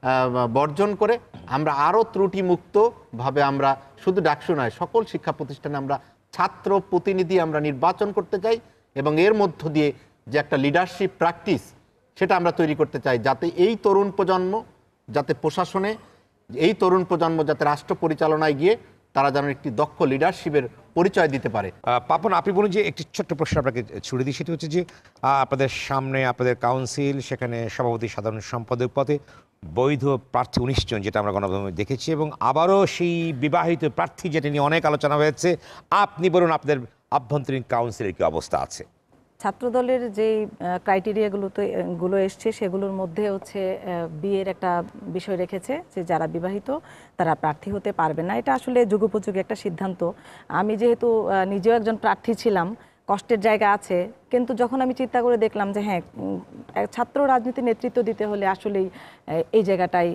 বর্জন করে আমরা আরও ত্রুটিমুক্তভাবে আমরা শুধু ডাকসু নয় সকল শিক্ষা প্রতিষ্ঠানে আমরা ছাত্র প্রতিনিধি আমরা নির্বাচন করতে চাই এবং এর মধ্য দিয়ে যে একটা লিডারশিপ প্র্যাকটিস সেটা আমরা তৈরি করতে চাই, যাতে এই তরুণ প্রজন্ম যাতে প্রশাসনে এই তরুণ প্রজন্ম যাতে রাষ্ট্র পরিচালনায় গিয়ে তারা যেন একটি দক্ষ লিডারশিপের পরিচয় দিতে পারে। পাপন, আপনি বলুন যে একটি ছোট্ট প্রশ্ন আপনাকে ছুড়ে দিই, সেটি হচ্ছে যে আপনাদের সামনে আপনাদের কাউন্সিল, সেখানে সভাপতি সাধারণ সম্পাদক পদে বৈধ প্রার্থী উনিশ জন, যেটা আমরা গণমাধ্যমে দেখেছি, এবং আবারও সেই বিবাহিত প্রার্থী যেটা নিয়ে অনেক আলোচনা হয়েছে। আপনি বলুন আপনাদের আভ্যন্তরীণ কাউন্সিলের কি অবস্থা আছে? ছাত্রদলের যেই ক্রাইটেরিয়াগুলো তো গুলো এসছে সেগুলোর মধ্যে হচ্ছে বিয়ের একটা বিষয় রেখেছে যে যারা বিবাহিত তারা প্রার্থী হতে পারবে না। এটা আসলে যুগোপযোগী একটা সিদ্ধান্ত। আমি যেহেতু নিজেও একজন প্রার্থী ছিলাম, কষ্টের জায়গা আছে, কিন্তু যখন আমি চিন্তা করে দেখলাম যে হ্যাঁ, ছাত্র রাজনীতি নেতৃত্ব দিতে হলে আসলেই এই জায়গাটাই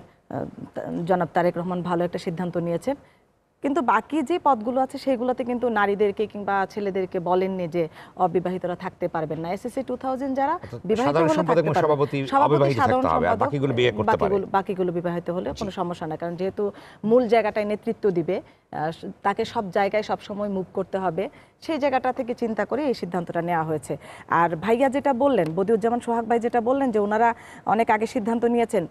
জনাব তারেক রহমান ভালো একটা সিদ্ধান্ত নিয়েছে। কিন্তু বাকি যে পদগুলো আছে সেগুলোতে কিন্তু নারীদেরকে কিংবা ছেলেদেরকে বলেননি যে অবিবাহিতরা থাকতে পারবেন না। এসএসসি টু থাউজেন্ড যারা বিবাহিত হলে থাকতে পারবে, সভাপতি সাধারণ সম্পাদক বাকিগুলো বাকিগুলো বিবাহিত হলে কোনো সমস্যা না, কারণ যেহেতু মূল জায়গাটায় নেতৃত্ব দিবে তাকে সব জায়গায় সব সময় মুভ করতে হবে, সেই জায়গাটা থেকে চিন্তা করে এই সিদ্ধান্তটা নেওয়া হয়েছে। আর ভাইয়া যেটা বললেন, বদিউজ্জামান সোহাগ ভাই যেটা বললেন যে ওনারা অনেক আগে সিদ্ধান্ত নিয়েছেন,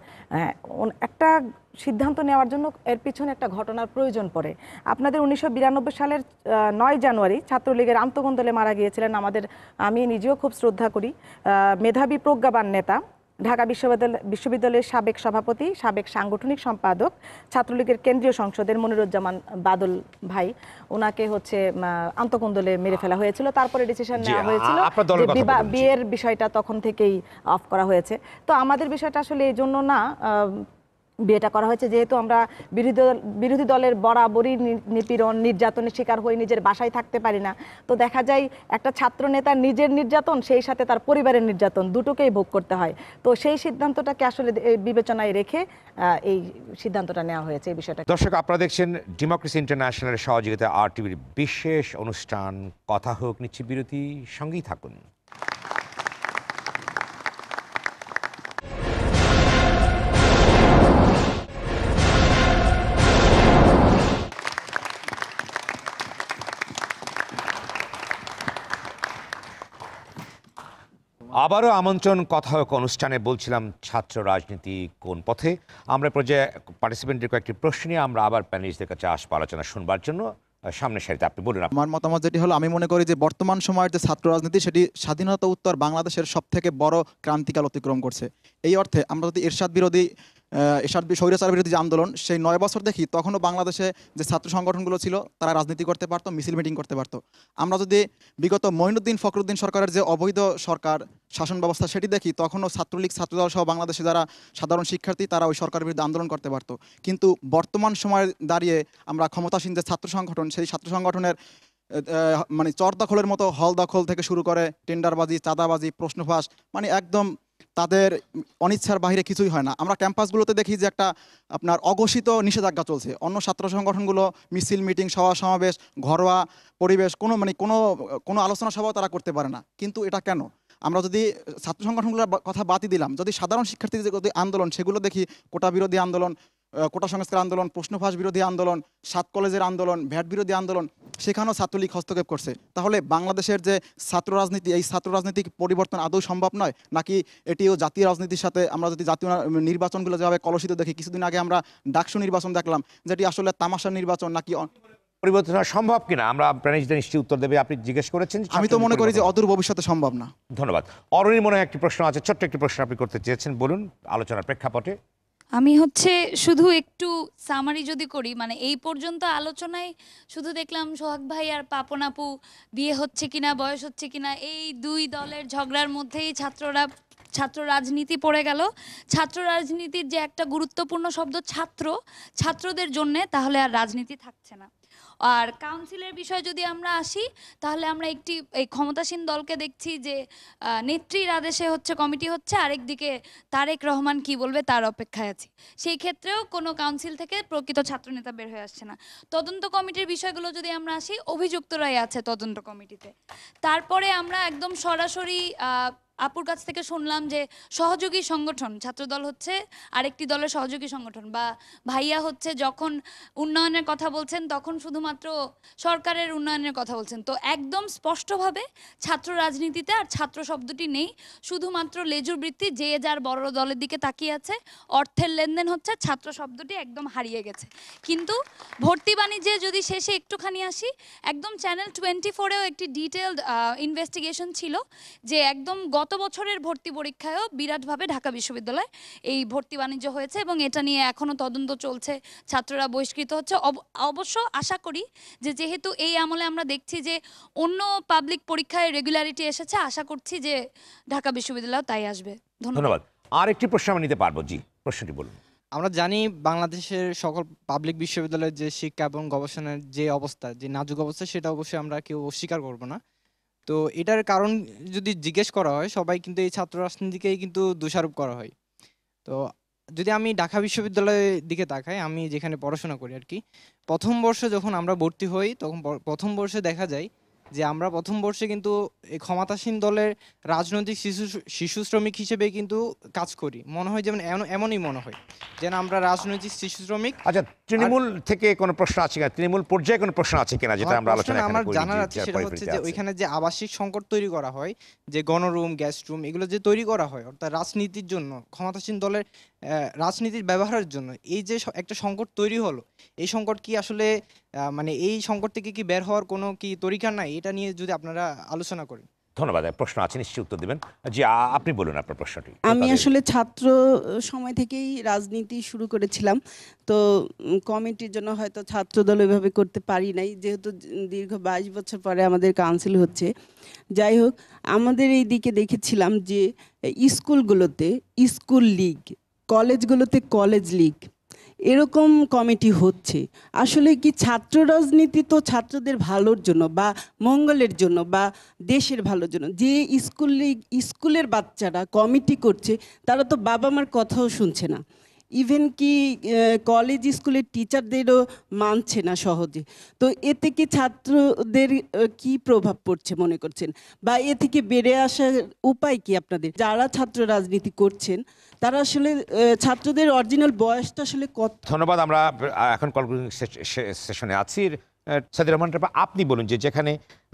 একটা সিদ্ধান্ত নেওয়ার জন্য এর পিছনে একটা ঘটনার প্রয়োজন পড়ে। আপনাদের উনিশশো বিরানব্বই সালের নয় জানুয়ারি ছাত্রলীগের আন্তঃকোন্দলে মারা গিয়েছিলেন আমাদের, আমি নিজেও খুব শ্রদ্ধা করি, মেধাবী প্রজ্ঞাবান নেতা, ঢাকা বিশ্ববিদ্যালয় বিশ্ববিদ্যালয়ের সাবেক সভাপতি, সাবেক সাংগঠনিক সম্পাদক, ছাত্রলীগের কেন্দ্রীয় সংসদের মনিরুজ্জামান বাদল ভাই, ওনাকে হচ্ছে আন্তঃকোন্দলে মেরে ফেলা হয়েছিল। তারপরে ডিসিশন নেওয়া হয়েছিল বিয়ের বিষয়টা তখন থেকেই অফ করা হয়েছে। তো আমাদের বিষয়টা আসলে এই জন্য না বিয়েটা করা হয়েছে যেহেতু আমরা বিরোধী বিরোধী দলের বরাবরই নিপীড়ন নির্যাতনের শিকার হয়ে নিজের বাসায় থাকতে পারি না। তো দেখা যায় একটা ছাত্র নেতার নিজের নির্যাতন সেই সাথে তার পরিবারের নির্যাতন দুটোকেই ভোগ করতে হয়। তো সেই সিদ্ধান্তটাকে আসলে বিবেচনায় রেখে এই সিদ্ধান্তটা নেওয়া হয়েছে। এই বিষয়টা দর্শক, আপনারা দেখছেন ডেমোক্রেসি ইন্টারন্যাশনালের সহযোগিতা আর টিভির বিশেষ অনুষ্ঠান কথা হোক। নিচ্ছি বিরতি, সঙ্গেই থাকুন। আবারও আমন্ত্রণ কথা হোক অনুষ্ঠানে। বলছিলাম ছাত্র রাজনীতি কোন পথে। আমরা পর্যায়ে পার্টিসিপেন্টের কয়েকটি প্রশ্ন নিয়ে আমরা আবার প্যানেলিস্টদের কাছে আসবো আলোচনা শুনবার জন্য। সামনের সারিতে আপনি বলুন। আমার মতামত যেটি হলো, আমি মনে করি যে বর্তমান সময়ের যে ছাত্র রাজনীতি সেটি স্বাধীনতা উত্তর বাংলাদেশের সব থেকে বড় ক্রান্তিকাল অতিক্রম করছে। এই অর্থে আমরা যদি এরশাদ বিরোধী এরশাদ স্বৈরাচার বিরোধী যে আন্দোলন সেই নয় বছর দেখি, তখনও বাংলাদেশে যে ছাত্র সংগঠনগুলো ছিল তারা রাজনীতি করতে পারতো, মিছিল মিটিং করতে পারতো। আমরা যদি বিগত মঈনুদ্দিন ফখরুদ্দিন সরকারের যে অবৈধ সরকার শাসন ব্যবস্থা সেটি দেখি, তখনও ছাত্রলীগ ছাত্রদল সহ বাংলাদেশে যারা সাধারণ শিক্ষার্থী তারা ওই সরকারের বিরুদ্ধে আন্দোলন করতে পারতো। কিন্তু বর্তমান সময়ে দাঁড়িয়ে আমরা ক্ষমতাসীন যে ছাত্র সংগঠন সেই ছাত্র সংগঠনের মানে চর দখলের মতো হল দখল থেকে শুরু করে টেন্ডারবাজি, চাঁদাবাজি, প্রশ্নফাঁস, মানে একদম তাদের অনিচ্ছার বাইরে কিছুই হয় না। আমরা ক্যাম্পাসগুলোতে দেখি যে একটা আপনার অঘোষিত নিষেধাজ্ঞা চলছে। অন্য ছাত্র সংগঠনগুলো মিছিল মিটিং সভা সমাবেশ ঘরোয়া পরিবেশ কোনো মানে কোনো কোনো আলোচনা সভাও তারা করতে পারে না। কিন্তু এটা কেন? আমরা যদি ছাত্র সংগঠনগুলোর কথা বাদই দিলাম, যদি সাধারণ শিক্ষার্থীদের যদি আন্দোলন সেগুলো দেখি, কোটা বিরোধী আন্দোলন, কোটা সংস্কার আন্দোলন, প্রশ্নফাঁস বিরোধী আন্দোলন, সাত কলেজের আন্দোলন, ভ্যাট বিরোধী আন্দোলন, সেখানেও ছাত্রলীগ হস্তক্ষেপ করছে। তাহলে বাংলাদেশের যে ছাত্র রাজনীতি, এই ছাত্র রাজনীতিক পরিবর্তন আদৌ সম্ভব নয় নাকি এটিও জাতীয় রাজনীতির সাথে? আমরা যদি জাতীয় নির্বাচনগুলো যেভাবে কলুষিত দেখি, কিছুদিন আগে আমরা ডাকসু নির্বাচন দেখলাম যেটি আসলে তামাশার নির্বাচন, নাকি পরিবর্তন সম্ভব কিনা আমরা প্রাণীদের নিশ্চয়ই উত্তর দেবে। আপনি জিজ্ঞেস করেছেন, আমি তো মনে করি যে অদূর ভবিষ্যতে সম্ভব না। ধন্যবাদ। অরুণীর মনে হয় একটি প্রশ্ন আছে, ছোট্ট একটি প্রশ্ন আপনি করতে চেয়েছেন, বলুন আলোচনার প্রেক্ষাপটে। আমি হচ্ছে শুধু একটু সামারি যদি করি, মানে এই পর্যন্ত আলোচনায় শুধু দেখলাম সোহাগ ভাই আর পাপন আপু বিয়ে হচ্ছে কিনা, বয়স হচ্ছে কিনা, এই দুই দলের ঝগড়ার মধ্যেই ছাত্ররা ছাত্র রাজনীতি পড়ে গেল। ছাত্র রাজনীতির যে একটা গুরুত্বপূর্ণ শব্দ ছাত্র, ছাত্রদের জন্যে তাহলে আর রাজনীতি থাকছে না। আর কাউন্সিলের বিষয় যদি আমরা আসি তাহলে আমরা একটি এই ক্ষমতাসীন দলকে দেখছি যে আহ, নেত্রীর আদেশে হচ্ছে কমিটি হচ্ছে, আরেকদিকে তারেক রহমান কি বলবে তার অপেক্ষায় আছি। সেই ক্ষেত্রেও কোনো কাউন্সিল থেকে প্রকৃত ছাত্রনেতা বের হয়ে আসছে না। তদন্ত কমিটির বিষয়গুলো যদি আমরা আসি, অভিযুক্তরাই আছে তদন্ত কমিটিতে। তারপরে আমরা একদম সরাসরি আহ, আপুর কাছ থেকে শুনলাম যে সহযোগী সংগঠন, ছাত্রদল হচ্ছে আরেকটি দলের সহযোগী সংগঠন, বা ভাইয়া হচ্ছে যখন উন্নয়নের কথা বলছেন তখন শুধুমাত্র সরকারের উন্নয়নের কথা বলছেন। তো একদম স্পষ্টভাবে ছাত্র রাজনীতিতে আর ছাত্র শব্দটি নেই, শুধুমাত্র লেজুর বৃত্তি, যে যার বড় দলের দিকে তাকিয়ে আছে, অর্থের লেনদেন হচ্ছে, ছাত্র শব্দটি একদম হারিয়ে গেছে। কিন্তু ভর্তি বাণিজ্যে যদি শেষে একটুখানি আসি, একদম চ্যানেল টোয়েন্টি ফোরেও একটি ডিটেলড ইনভেস্টিগেশন ছিল যে একদম গত বছরের ভর্তি পরীক্ষায়ও বিরাটভাবে ঢাকা বিশ্ববিদ্যালয়ে এই ভর্তি বাণিজ্য হয়েছে এবং এটা নিয়ে এখনও তদন্ত চলছে, ছাত্ররা বহিষ্কৃত হচ্ছে। অবশ্য আশা করি যে যেহেতু এই আমলে আমরা দেখছি যে অন্য পাবলিক পরীক্ষায় রেগুলারিটি এসেছে, আশা করছি যে ঢাকা বিশ্ববিদ্যালয় তাই আসবে। ধন্যবাদ। আর একটি প্রশ্ন আমি নিতে পারবো, জি প্রশ্নটি বলুন। আমরা জানি বাংলাদেশের সকল পাবলিক বিশ্ববিদ্যালয়ের যে শিক্ষা এবং গবেষণার যে অবস্থা, যে নাজুক অবস্থা, সেটা অবশ্যই আমরা কেউ অস্বীকার করব না। তো এটার কারণ যদি জিজ্ঞেস করা হয়, সবাই কিন্তু এই ছাত্র রাজনীতিকেই কিন্তু দোষারোপ করা হয়। তো যদি আমি ঢাকা বিশ্ববিদ্যালয়ের দিকে তাকাই, আমি যেখানে পড়াশোনা করি আর কি, প্রথম বর্ষে যখন আমরা ভর্তি হই তখন প্রথম বর্ষে দেখা যায় যে আমরা প্রথম বর্ষে কিন্তু এই ক্ষমতাসীন দলের রাজনৈতিক শিশু শিশু শ্রমিক হিসেবে কিন্তু কাজ করি, মনে হয় যেমন এমনই মনে হয় যেন আমরা রাজনৈতিক শিশু শ্রমিক। আচ্ছা, তৃণমূল থেকে কোনো প্রশ্ন আছে কিনা, তৃণমূল পর্যায়ে কোনো প্রশ্ন আছে কিনা যেটা আমরা আলোচনা করি? আমার জানার আছে সেটা হচ্ছে যে ওইখানে যে আবাসিক সংকট তৈরি করা হয়, যে গণরুম, গ্যাস্ট রুম, এগুলো যে তৈরি করা হয় অর্থাৎ রাজনীতির জন্য, ক্ষমতাসীন দলের রাজনীতির ব্যবহারের জন্য এই যে একটা সংকট তৈরি হলো, এই সংকট কি আসলে মানে এই সংকট থেকে কি বের হওয়ার কোনো কি তরিকা নাই, এটা নিয়ে যদি আপনারা আলোচনা করেন। ধন্যবাদ। প্রশ্ন আছে, নিশ্চয়ই উত্তর দেবেন। জি আপনি বলুন আপনার প্রশ্নটি। আমি আসলে ছাত্র সময় থেকেই রাজনীতি শুরু করেছিলাম, তো কমিটির জন্য হয়তো ছাত্রদল ওইভাবে করতে পারি নাই, যেহেতু দীর্ঘ বাইশ বছর পরে আমাদের কাউন্সিল হচ্ছে। যাই হোক, আমাদের এই দিকে দেখেছিলাম যে স্কুলগুলোতে স্কুল লীগ, কলেজগুলোতে কলেজ লীগ, এরকম কমিটি হচ্ছে। আসলে কি ছাত্র রাজনীতি তো ছাত্রদের ভালোর জন্য বা মঙ্গলের জন্য বা দেশের ভালোর জন্য। যে স্কুল লীগ, স্কুলের বাচ্চারা কমিটি করছে, তারা তো বাবা মার কথাও শুনছে না, ইভেন কি কলেজ স্কুলের টিচারদেরও মানছে না সহজে। তো এ থেকে ছাত্রদের কি প্রভাব পড়ছে মনে করছেন, বা এ থেকে বেড়ে আসার উপায় কি আপনাদের? যারা ছাত্র রাজনীতি করছেন তারা আসলে ছাত্রদের অরিজিনাল বয়সটা আসলে কত? ধন্যবাদ। আমরা এখন কলকাতা সেশনে আছি। সাদির রহমান, আপনি বলুন যে যেখানে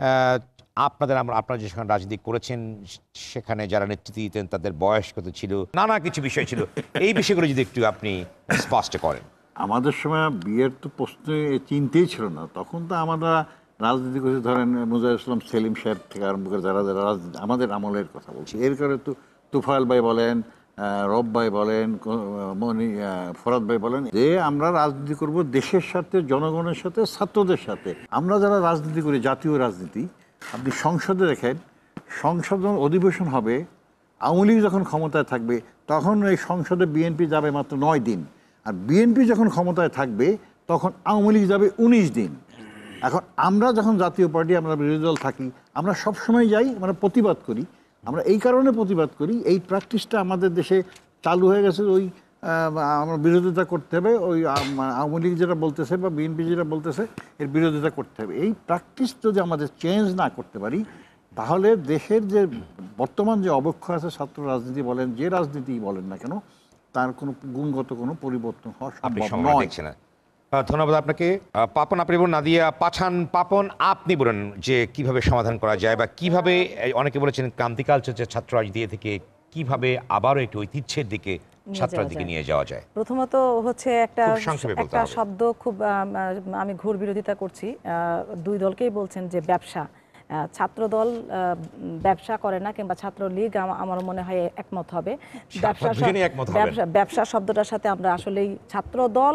আপনাদের আমরা আপনারা যেখানে রাজনীতি করেছেন সেখানে যারা নেতৃত্ব দিতেন তাদের বয়স কত ছিল, নানা কিছু বিষয় ছিল, এই বিষয়গুলো যদি একটু আপনি স্পষ্ট করেন। আমাদের সময় বিয়ের তো প্রশ্ন চিন্তেই ছিল না, তখন তো আমরা রাজনীতি করছি, ধরেন মুজাহিদ ইসলাম সেলিম সাহেব থেকে আরম্ভ করে যারা যারা রাজনীতি, আমাদের আমলের কথা বলছি, এর কারণে তো তুফাইল ভাই বলেন, রব ভাই বলেন, মনি ফরাদ ভাই বলেন, যে আমরা রাজনীতি করব দেশের সাথে, জনগণের সাথে, ছাত্রদের সাথে। আমরা যারা রাজনীতি করি, জাতীয় রাজনীতি, আপনি সংসদে দেখেন, সংসদ অধিবেশন হবে, আওয়ামী লীগ যখন ক্ষমতায় থাকবে তখন এই সংসদে বিএনপি যাবে মাত্র নয় দিন, আর বিএনপি যখন ক্ষমতায় থাকবে তখন আওয়ামী লীগ যাবে উনিশ দিন। এখন আমরা যখন জাতীয় পার্টি, আমরা বিরোধী দল থাকি, আমরা সবসময় যাই, আমরা প্রতিবাদ করি। আমরা এই কারণে প্রতিবাদ করি, এই প্র্যাকটিসটা আমাদের দেশে চালু হয়ে গেছে। ওই আমরা বিরোধিতা করতে হবে, ওই আওয়ামী লীগ যেটা বলতেছে বা বিএনপি যেটা বলতেছে এর বিরোধিতা করতে হবে। এই প্র্যাকটিস যদি আমাদের চেঞ্জ না করতে পারি, তাহলে দেশের যে বর্তমান যে অবক্ষয় আছে, ছাত্র রাজনীতি বলেন, যে রাজনীতি বলেন না কেন, তার কোনো গুণগত কোনো পরিবর্তন হওয়া সম্ভব নয়। ধন্যবাদ আপনাকে। পাপন, আপনি বলুন। নাদিয়া পাঠান, পাপন আপনি বলুন যে কিভাবে সমাধান করা যায়, বা কিভাবে, অনেকে বলেছেন ক্রান্তিকাল চলছে ছাত্র রাজনীতি থেকে, কিভাবে আবারও একটি ঐতিহ্যের দিকে ছাত্রের দিকে নিয়ে যাওয়া যায়? প্রথমত হচ্ছে একটা একটা শব্দ খুব আমি ঘোর বিরোধিতা করছি, দুই দলকেই বলছেন যে ব্যবসা। ছাত্রদল ব্যবসা করে না, কিংবা ছাত্রলীগ আমার মনে হয় একমত হবে। ব্যবসা ব্যবসা ব্যবসা শব্দটার সাথে আমরা আসলেই ছাত্রদল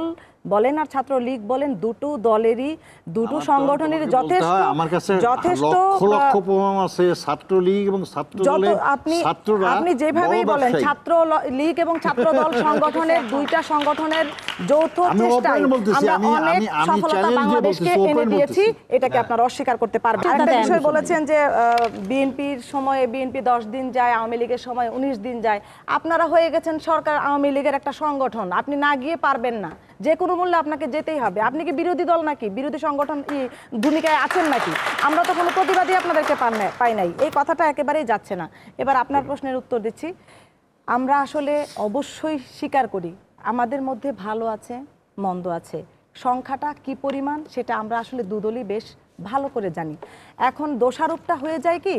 বলেন আর ছাত্রলীগ বলেন, দুটো দলেরই দুটো সংগঠনের যথেষ্ট আমার কাছে যথেষ্ট লক্ষ লক্ষ প্রমাণ আছে ছাত্রলীগ এবং ছাত্র দলের আপনি ছাত্ররা আপনি যেভাবেই বলেন ছাত্র লীগ এবং ছাত্র দল সংগঠনের দুইটা সংগঠনের যৌথ চেষ্টায় আমরা অনেক সফলতা বাংলাদেশকে এনে দিয়েছি, এটাকে আপনারা অস্বীকার করতে পারবেন। একটা বিষয় বলেছেন যে বিএনপির সময়ে বিএনপি দশ দিন যায়, আওয়ামী লীগের সময় উনিশ দিন যায়। আপনারা হয়ে গেছেন সরকার আওয়ামী লীগের একটা সংগঠন, আপনি না গিয়ে পারবেন না, যে কোনো মূল্যে আপনাকে যেতেই হবে। আপনি কি বিরোধী দল নাকি, বিরোধী সংগঠন ভূমিকায় আছেন নাকি? আমরা তো কোনো প্রতিবাদী আপনাদেরকে পাই নাই, এই কথাটা একেবারেই যাচ্ছে না। এবার আপনার প্রশ্নের উত্তর দিচ্ছি। আমরা আসলে অবশ্যই স্বীকার করি আমাদের মধ্যে ভালো আছে মন্দ আছে, সংখ্যাটা কি পরিমাণ সেটা আমরা আসলে দুদলই বেশ ভালো করে জানি। এখন দোষারোপটা হয়ে যায় কি,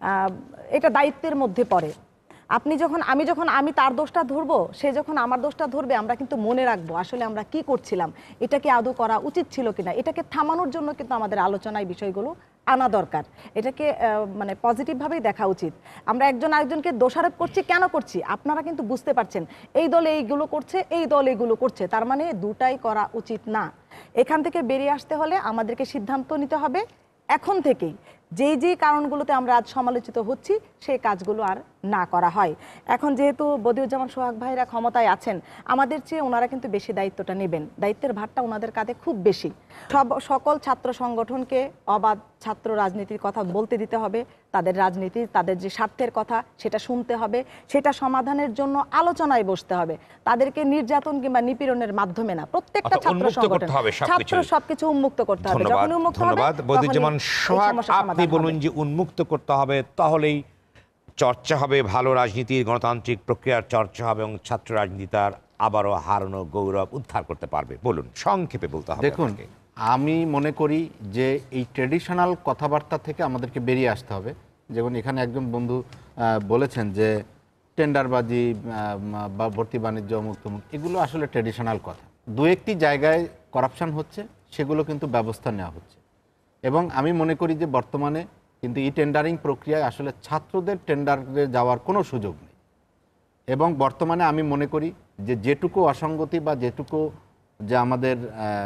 এটা দায়িত্বের মধ্যে পড়ে। আপনি যখন আমি যখন আমি তার দোষটা ধরবো, সে যখন আমার দোষটা ধরবে, আমরা কিন্তু মনে রাখবো আসলে আমরা কি করছিলাম, এটাকে আদৌ করা উচিত ছিল কিনা। এটাকে থামানোর জন্য কিন্তু আমাদের আলোচনায় বিষয়গুলো আনা দরকার, এটাকে মানে পজিটিভভাবেই দেখা উচিত। আমরা একজন আরেকজনকে দোষারোপ করছি, কেন করছি আপনারা কিন্তু বুঝতে পারছেন, এই দল এইগুলো করছে, এই দল এইগুলো করছে, তার মানে দুটাই করা উচিত না। এখান থেকে বেরিয়ে আসতে হলে আমাদেরকে সিদ্ধান্ত নিতে হবে এখন থেকেই, যেই যেই কারণগুলোতে আমরা আজ সমালোচিত হচ্ছি সেই কাজগুলো আর না করা হয়। এখন যেহেতু বদিউজ্জামান সোহাগ ভাইরা ক্ষমতায় আছেন, আমাদের চেয়ে ওনারা কিন্তু বেশি দায়িত্বটা নেবেন, দায়িত্বের ভারটা ওনাদের কাঁধে খুব বেশি। সব সকল ছাত্র সংগঠনকে অবাধ ছাত্র রাজনীতির কথা বলতে দিতে হবে, তাদের রাজনীতি তাদের যে স্বার্থের কথা সেটা শুনতে হবে, সেটা সমাধানের জন্য আলোচনায় বসতে হবে, তাদেরকে নির্যাতন কিংবা নিপীড়নের মাধ্যমে না। প্রত্যেকটা ছাত্র সংগঠন ছাত্র সবকিছু উন্মুক্ত করতে হবে, যখন উন্মুক্ত হবে বদিউজ্জামান সোহাগ আপনি বলুন যে উন্মুক্ত করতে হবে, তাহলেই চর্চা হবে, ভালো রাজনীতির গণতান্ত্রিক প্রক্রিয়ার চর্চা হবে এবং ছাত্র রাজনীতি তার আবারও হারানো গৌরব উদ্ধার করতে পারবে। বলুন, সংক্ষেপে বলতে হবে। দেখুন, আমি মনে করি যে এই ট্রেডিশনাল কথাবার্তা থেকে আমাদেরকে বেরিয়ে আসতে হবে। যেমন এখানে একজন বন্ধু বলেছেন যে টেন্ডারবাজি বা ভর্তি বাণিজ্য মুক্ত মুক্ত, এগুলো আসলে ট্রেডিশনাল কথা। দু একটি জায়গায় করাপশন হচ্ছে, সেগুলো কিন্তু ব্যবস্থা নেওয়া হচ্ছে। এবং আমি মনে করি যে বর্তমানে কিন্তু এই টেন্ডারিং প্রক্রিয়ায় আসলে ছাত্রদের টেন্ডারে যাওয়ার কোনো সুযোগ নেই। এবং বর্তমানে আমি মনে করি যে যেটুকু অসঙ্গতি বা যেটুকু যে আমাদের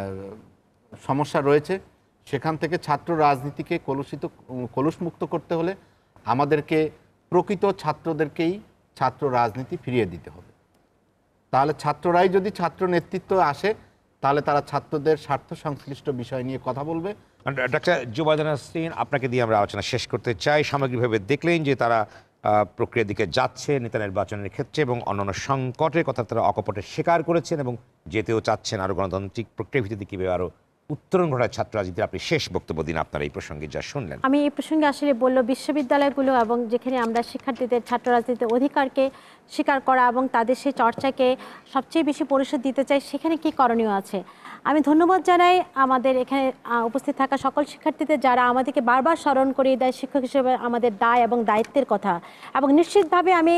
সমস্যা রয়েছে, সেখান থেকে ছাত্র রাজনীতিকে কলুষিত কলুষমুক্ত করতে হলে আমাদেরকে প্রকৃত ছাত্রদেরকেই ছাত্র রাজনীতি ফিরিয়ে দিতে হবে। তাহলে ছাত্ররাই যদি ছাত্র নেতৃত্ব আসে, তাহলে তারা ছাত্রদের স্বার্থ সংশ্লিষ্ট বিষয় নিয়ে কথা বলবে। ডাক্তার জুবায়েদা নাসরিন, আপনাকে দিয়ে আমরা আলোচনা শেষ করতে চাই। সামগ্রিকভাবে দেখলেন যে তারা প্রক্রিয়ার দিকে যাচ্ছে নেতা নির্বাচনের ক্ষেত্রে এবং অন্যান্য সংকটের কথা তারা অকপটে স্বীকার করেছেন এবং যেতেও চাচ্ছেন আরও গণতান্ত্রিক প্রক্রিয়া ভিত্তিতে কীভাবে আরও উত্তরণ ঘটায় ছাত্র রাজনীতির। আপনি শেষ বক্তব্য দিন আপনার এই প্রসঙ্গে যা শুনলেন। আমি এই প্রসঙ্গে আসলে বললো, বিশ্ববিদ্যালয়গুলো এবং যেখানে আমরা শিক্ষার্থীদের ছাত্র রাজনীতির অধিকারকে স্বীকার করা এবং তাদের সেই চর্চাকে সবচেয়ে বেশি পরিসর দিতে চাই, সেখানে কি করণীয় আছে। আমি ধন্যবাদ জানাই আমাদের এখানে উপস্থিত থাকা সকল শিক্ষার্থীদের, যারা আমাদেরকে বারবার স্মরণ করিয়ে দেয় শিক্ষক হিসেবে আমাদের দায় এবং দায়িত্বের কথা। এবং নিশ্চিতভাবে আমি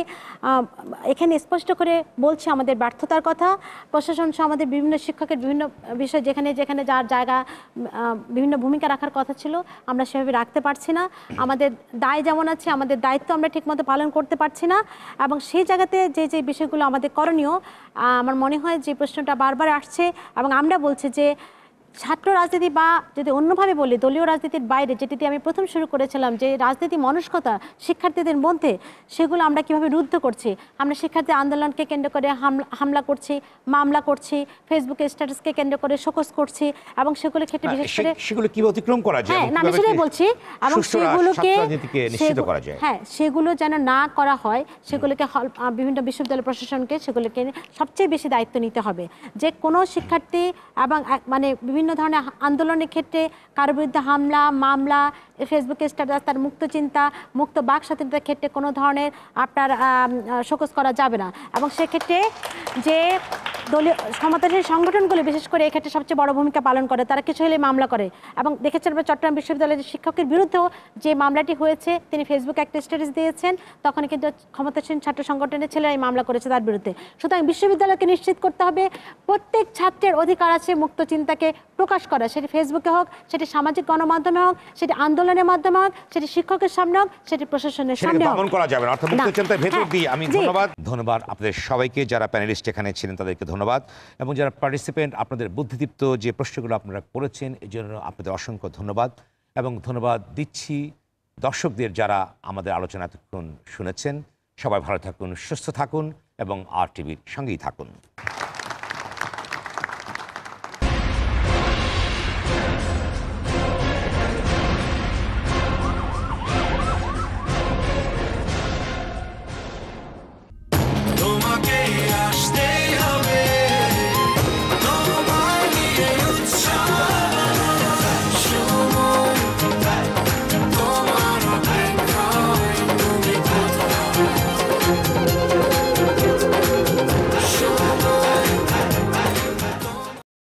এখানে স্পষ্ট করে বলছি আমাদের ব্যর্থতার কথা। প্রশাসন সহ আমাদের বিভিন্ন শিক্ষকের বিভিন্ন বিষয় যেখানে যেখানে যার জায়গা বিভিন্ন ভূমিকা রাখার কথা ছিল, আমরা সেভাবে রাখতে পারছি না। আমাদের দায় যেমন আছে, আমাদের দায়িত্ব আমরা ঠিকমতো পালন করতে পারছি না। এবং সেই জায়গাতে যে যে বিষয়গুলো আমাদের করণীয়, আমার মনে হয় যে প্রশ্নটা বারবার আসছে এবং আমরা বলছি যে ছাত্র রাজনীতি বা যদি অন্যভাবে বলি দলীয় রাজনীতির বাইরে, যেটিতে আমি প্রথম শুরু করেছিলাম যে রাজনীতি মনস্কতা শিক্ষার্থীদের মধ্যে, সেগুলো আমরা কিভাবে রুদ্ধ করছি। আমরা শিক্ষার্থী আন্দোলনকে কেন্দ্র করে হামলা করছি, মামলা করছি, ফেসবুকে স্ট্যাটাসকে কেন্দ্র করে শোকজ করছি এবং সেগুলোর ক্ষেত্রে বিশেষ করে সেগুলো কি অতিক্রম করা যায়, হ্যাঁ না আমি সেটাই বলছি, এবং সেগুলোকে নিশ্চিত করা যায়, হ্যাঁ সেগুলো যেন না করা হয়, সেগুলোকে বিভিন্ন বিশ্ববিদ্যালয় প্রশাসনকে সেগুলোকে সবচেয়ে বেশি দায়িত্ব নিতে হবে। যে কোনো শিক্ষার্থী এবং মানে বিভিন্ন ধরনের আন্দোলনের ক্ষেত্রে কারোর বিরুদ্ধে হামলা মামলা, ফেসবুকে স্ট্যাটাস, তার মুক্ত চিন্তা মুক্ত বাক স্বাধীনতার ক্ষেত্রে কোনো ধরনের আপনার শোকজ করা যাবে না। এবং সেক্ষেত্রে যে দলীয় ক্ষমতাশীল সংগঠনগুলি বিশেষ করে এক্ষেত্রে সবচেয়ে বড় ভূমিকা পালন করে, তারা কিছু হলে মামলা করে। এবং দেখেছেন চট্টগ্রাম বিশ্ববিদ্যালয়ের শিক্ষকের বিরুদ্ধেও যে মামলাটি হয়েছে, তিনি ফেসবুকে একটা স্ট্যাটাস দিয়েছেন, তখন কিন্তু ক্ষমতাসীন ছাত্র সংগঠনের ছেলেরাই মামলা করেছে তার বিরুদ্ধে। সুতরাং বিশ্ববিদ্যালয়কে নিশ্চিত করতে হবে প্রত্যেক ছাত্রের অধিকার আছে মুক্ত চিন্তাকে প্রকাশ করা, সেটি ফেসবুকে হোক, সেটি সামাজিক গণমাধ্যমে হোক, সেটি আন্দোলনের মাধ্যমে হোক, সেটি শিক্ষকের সামনে হোক, সেটি প্রশাসনের সামনে হোক, দমন করা যাবে না। অর্থাৎ মুক্তচিন্তার ভেতর হ্যাঁ, দিয়ে আমি জি। ধন্যবাদ ধন্যবাদ আপনাদের সবাইকে, যারা প্যানেলিস্ট এখানে ছিলেন তাদেরকে ধন্যবাদ, এবং যারা পার্টিসিপেন্ট আপনাদের বুদ্ধিদীপ্ত যে প্রশ্নগুলো আপনারা করেছেন এই জন্য আপনাদের অসংখ্য ধন্যবাদ, এবং ধন্যবাদ দিচ্ছি দর্শকদের যারা আমাদের আলোচনা এতক্ষণ শুনেছেন। সবাই ভালো থাকুন, সুস্থ থাকুন এবং আর টিভির সঙ্গেই থাকুন।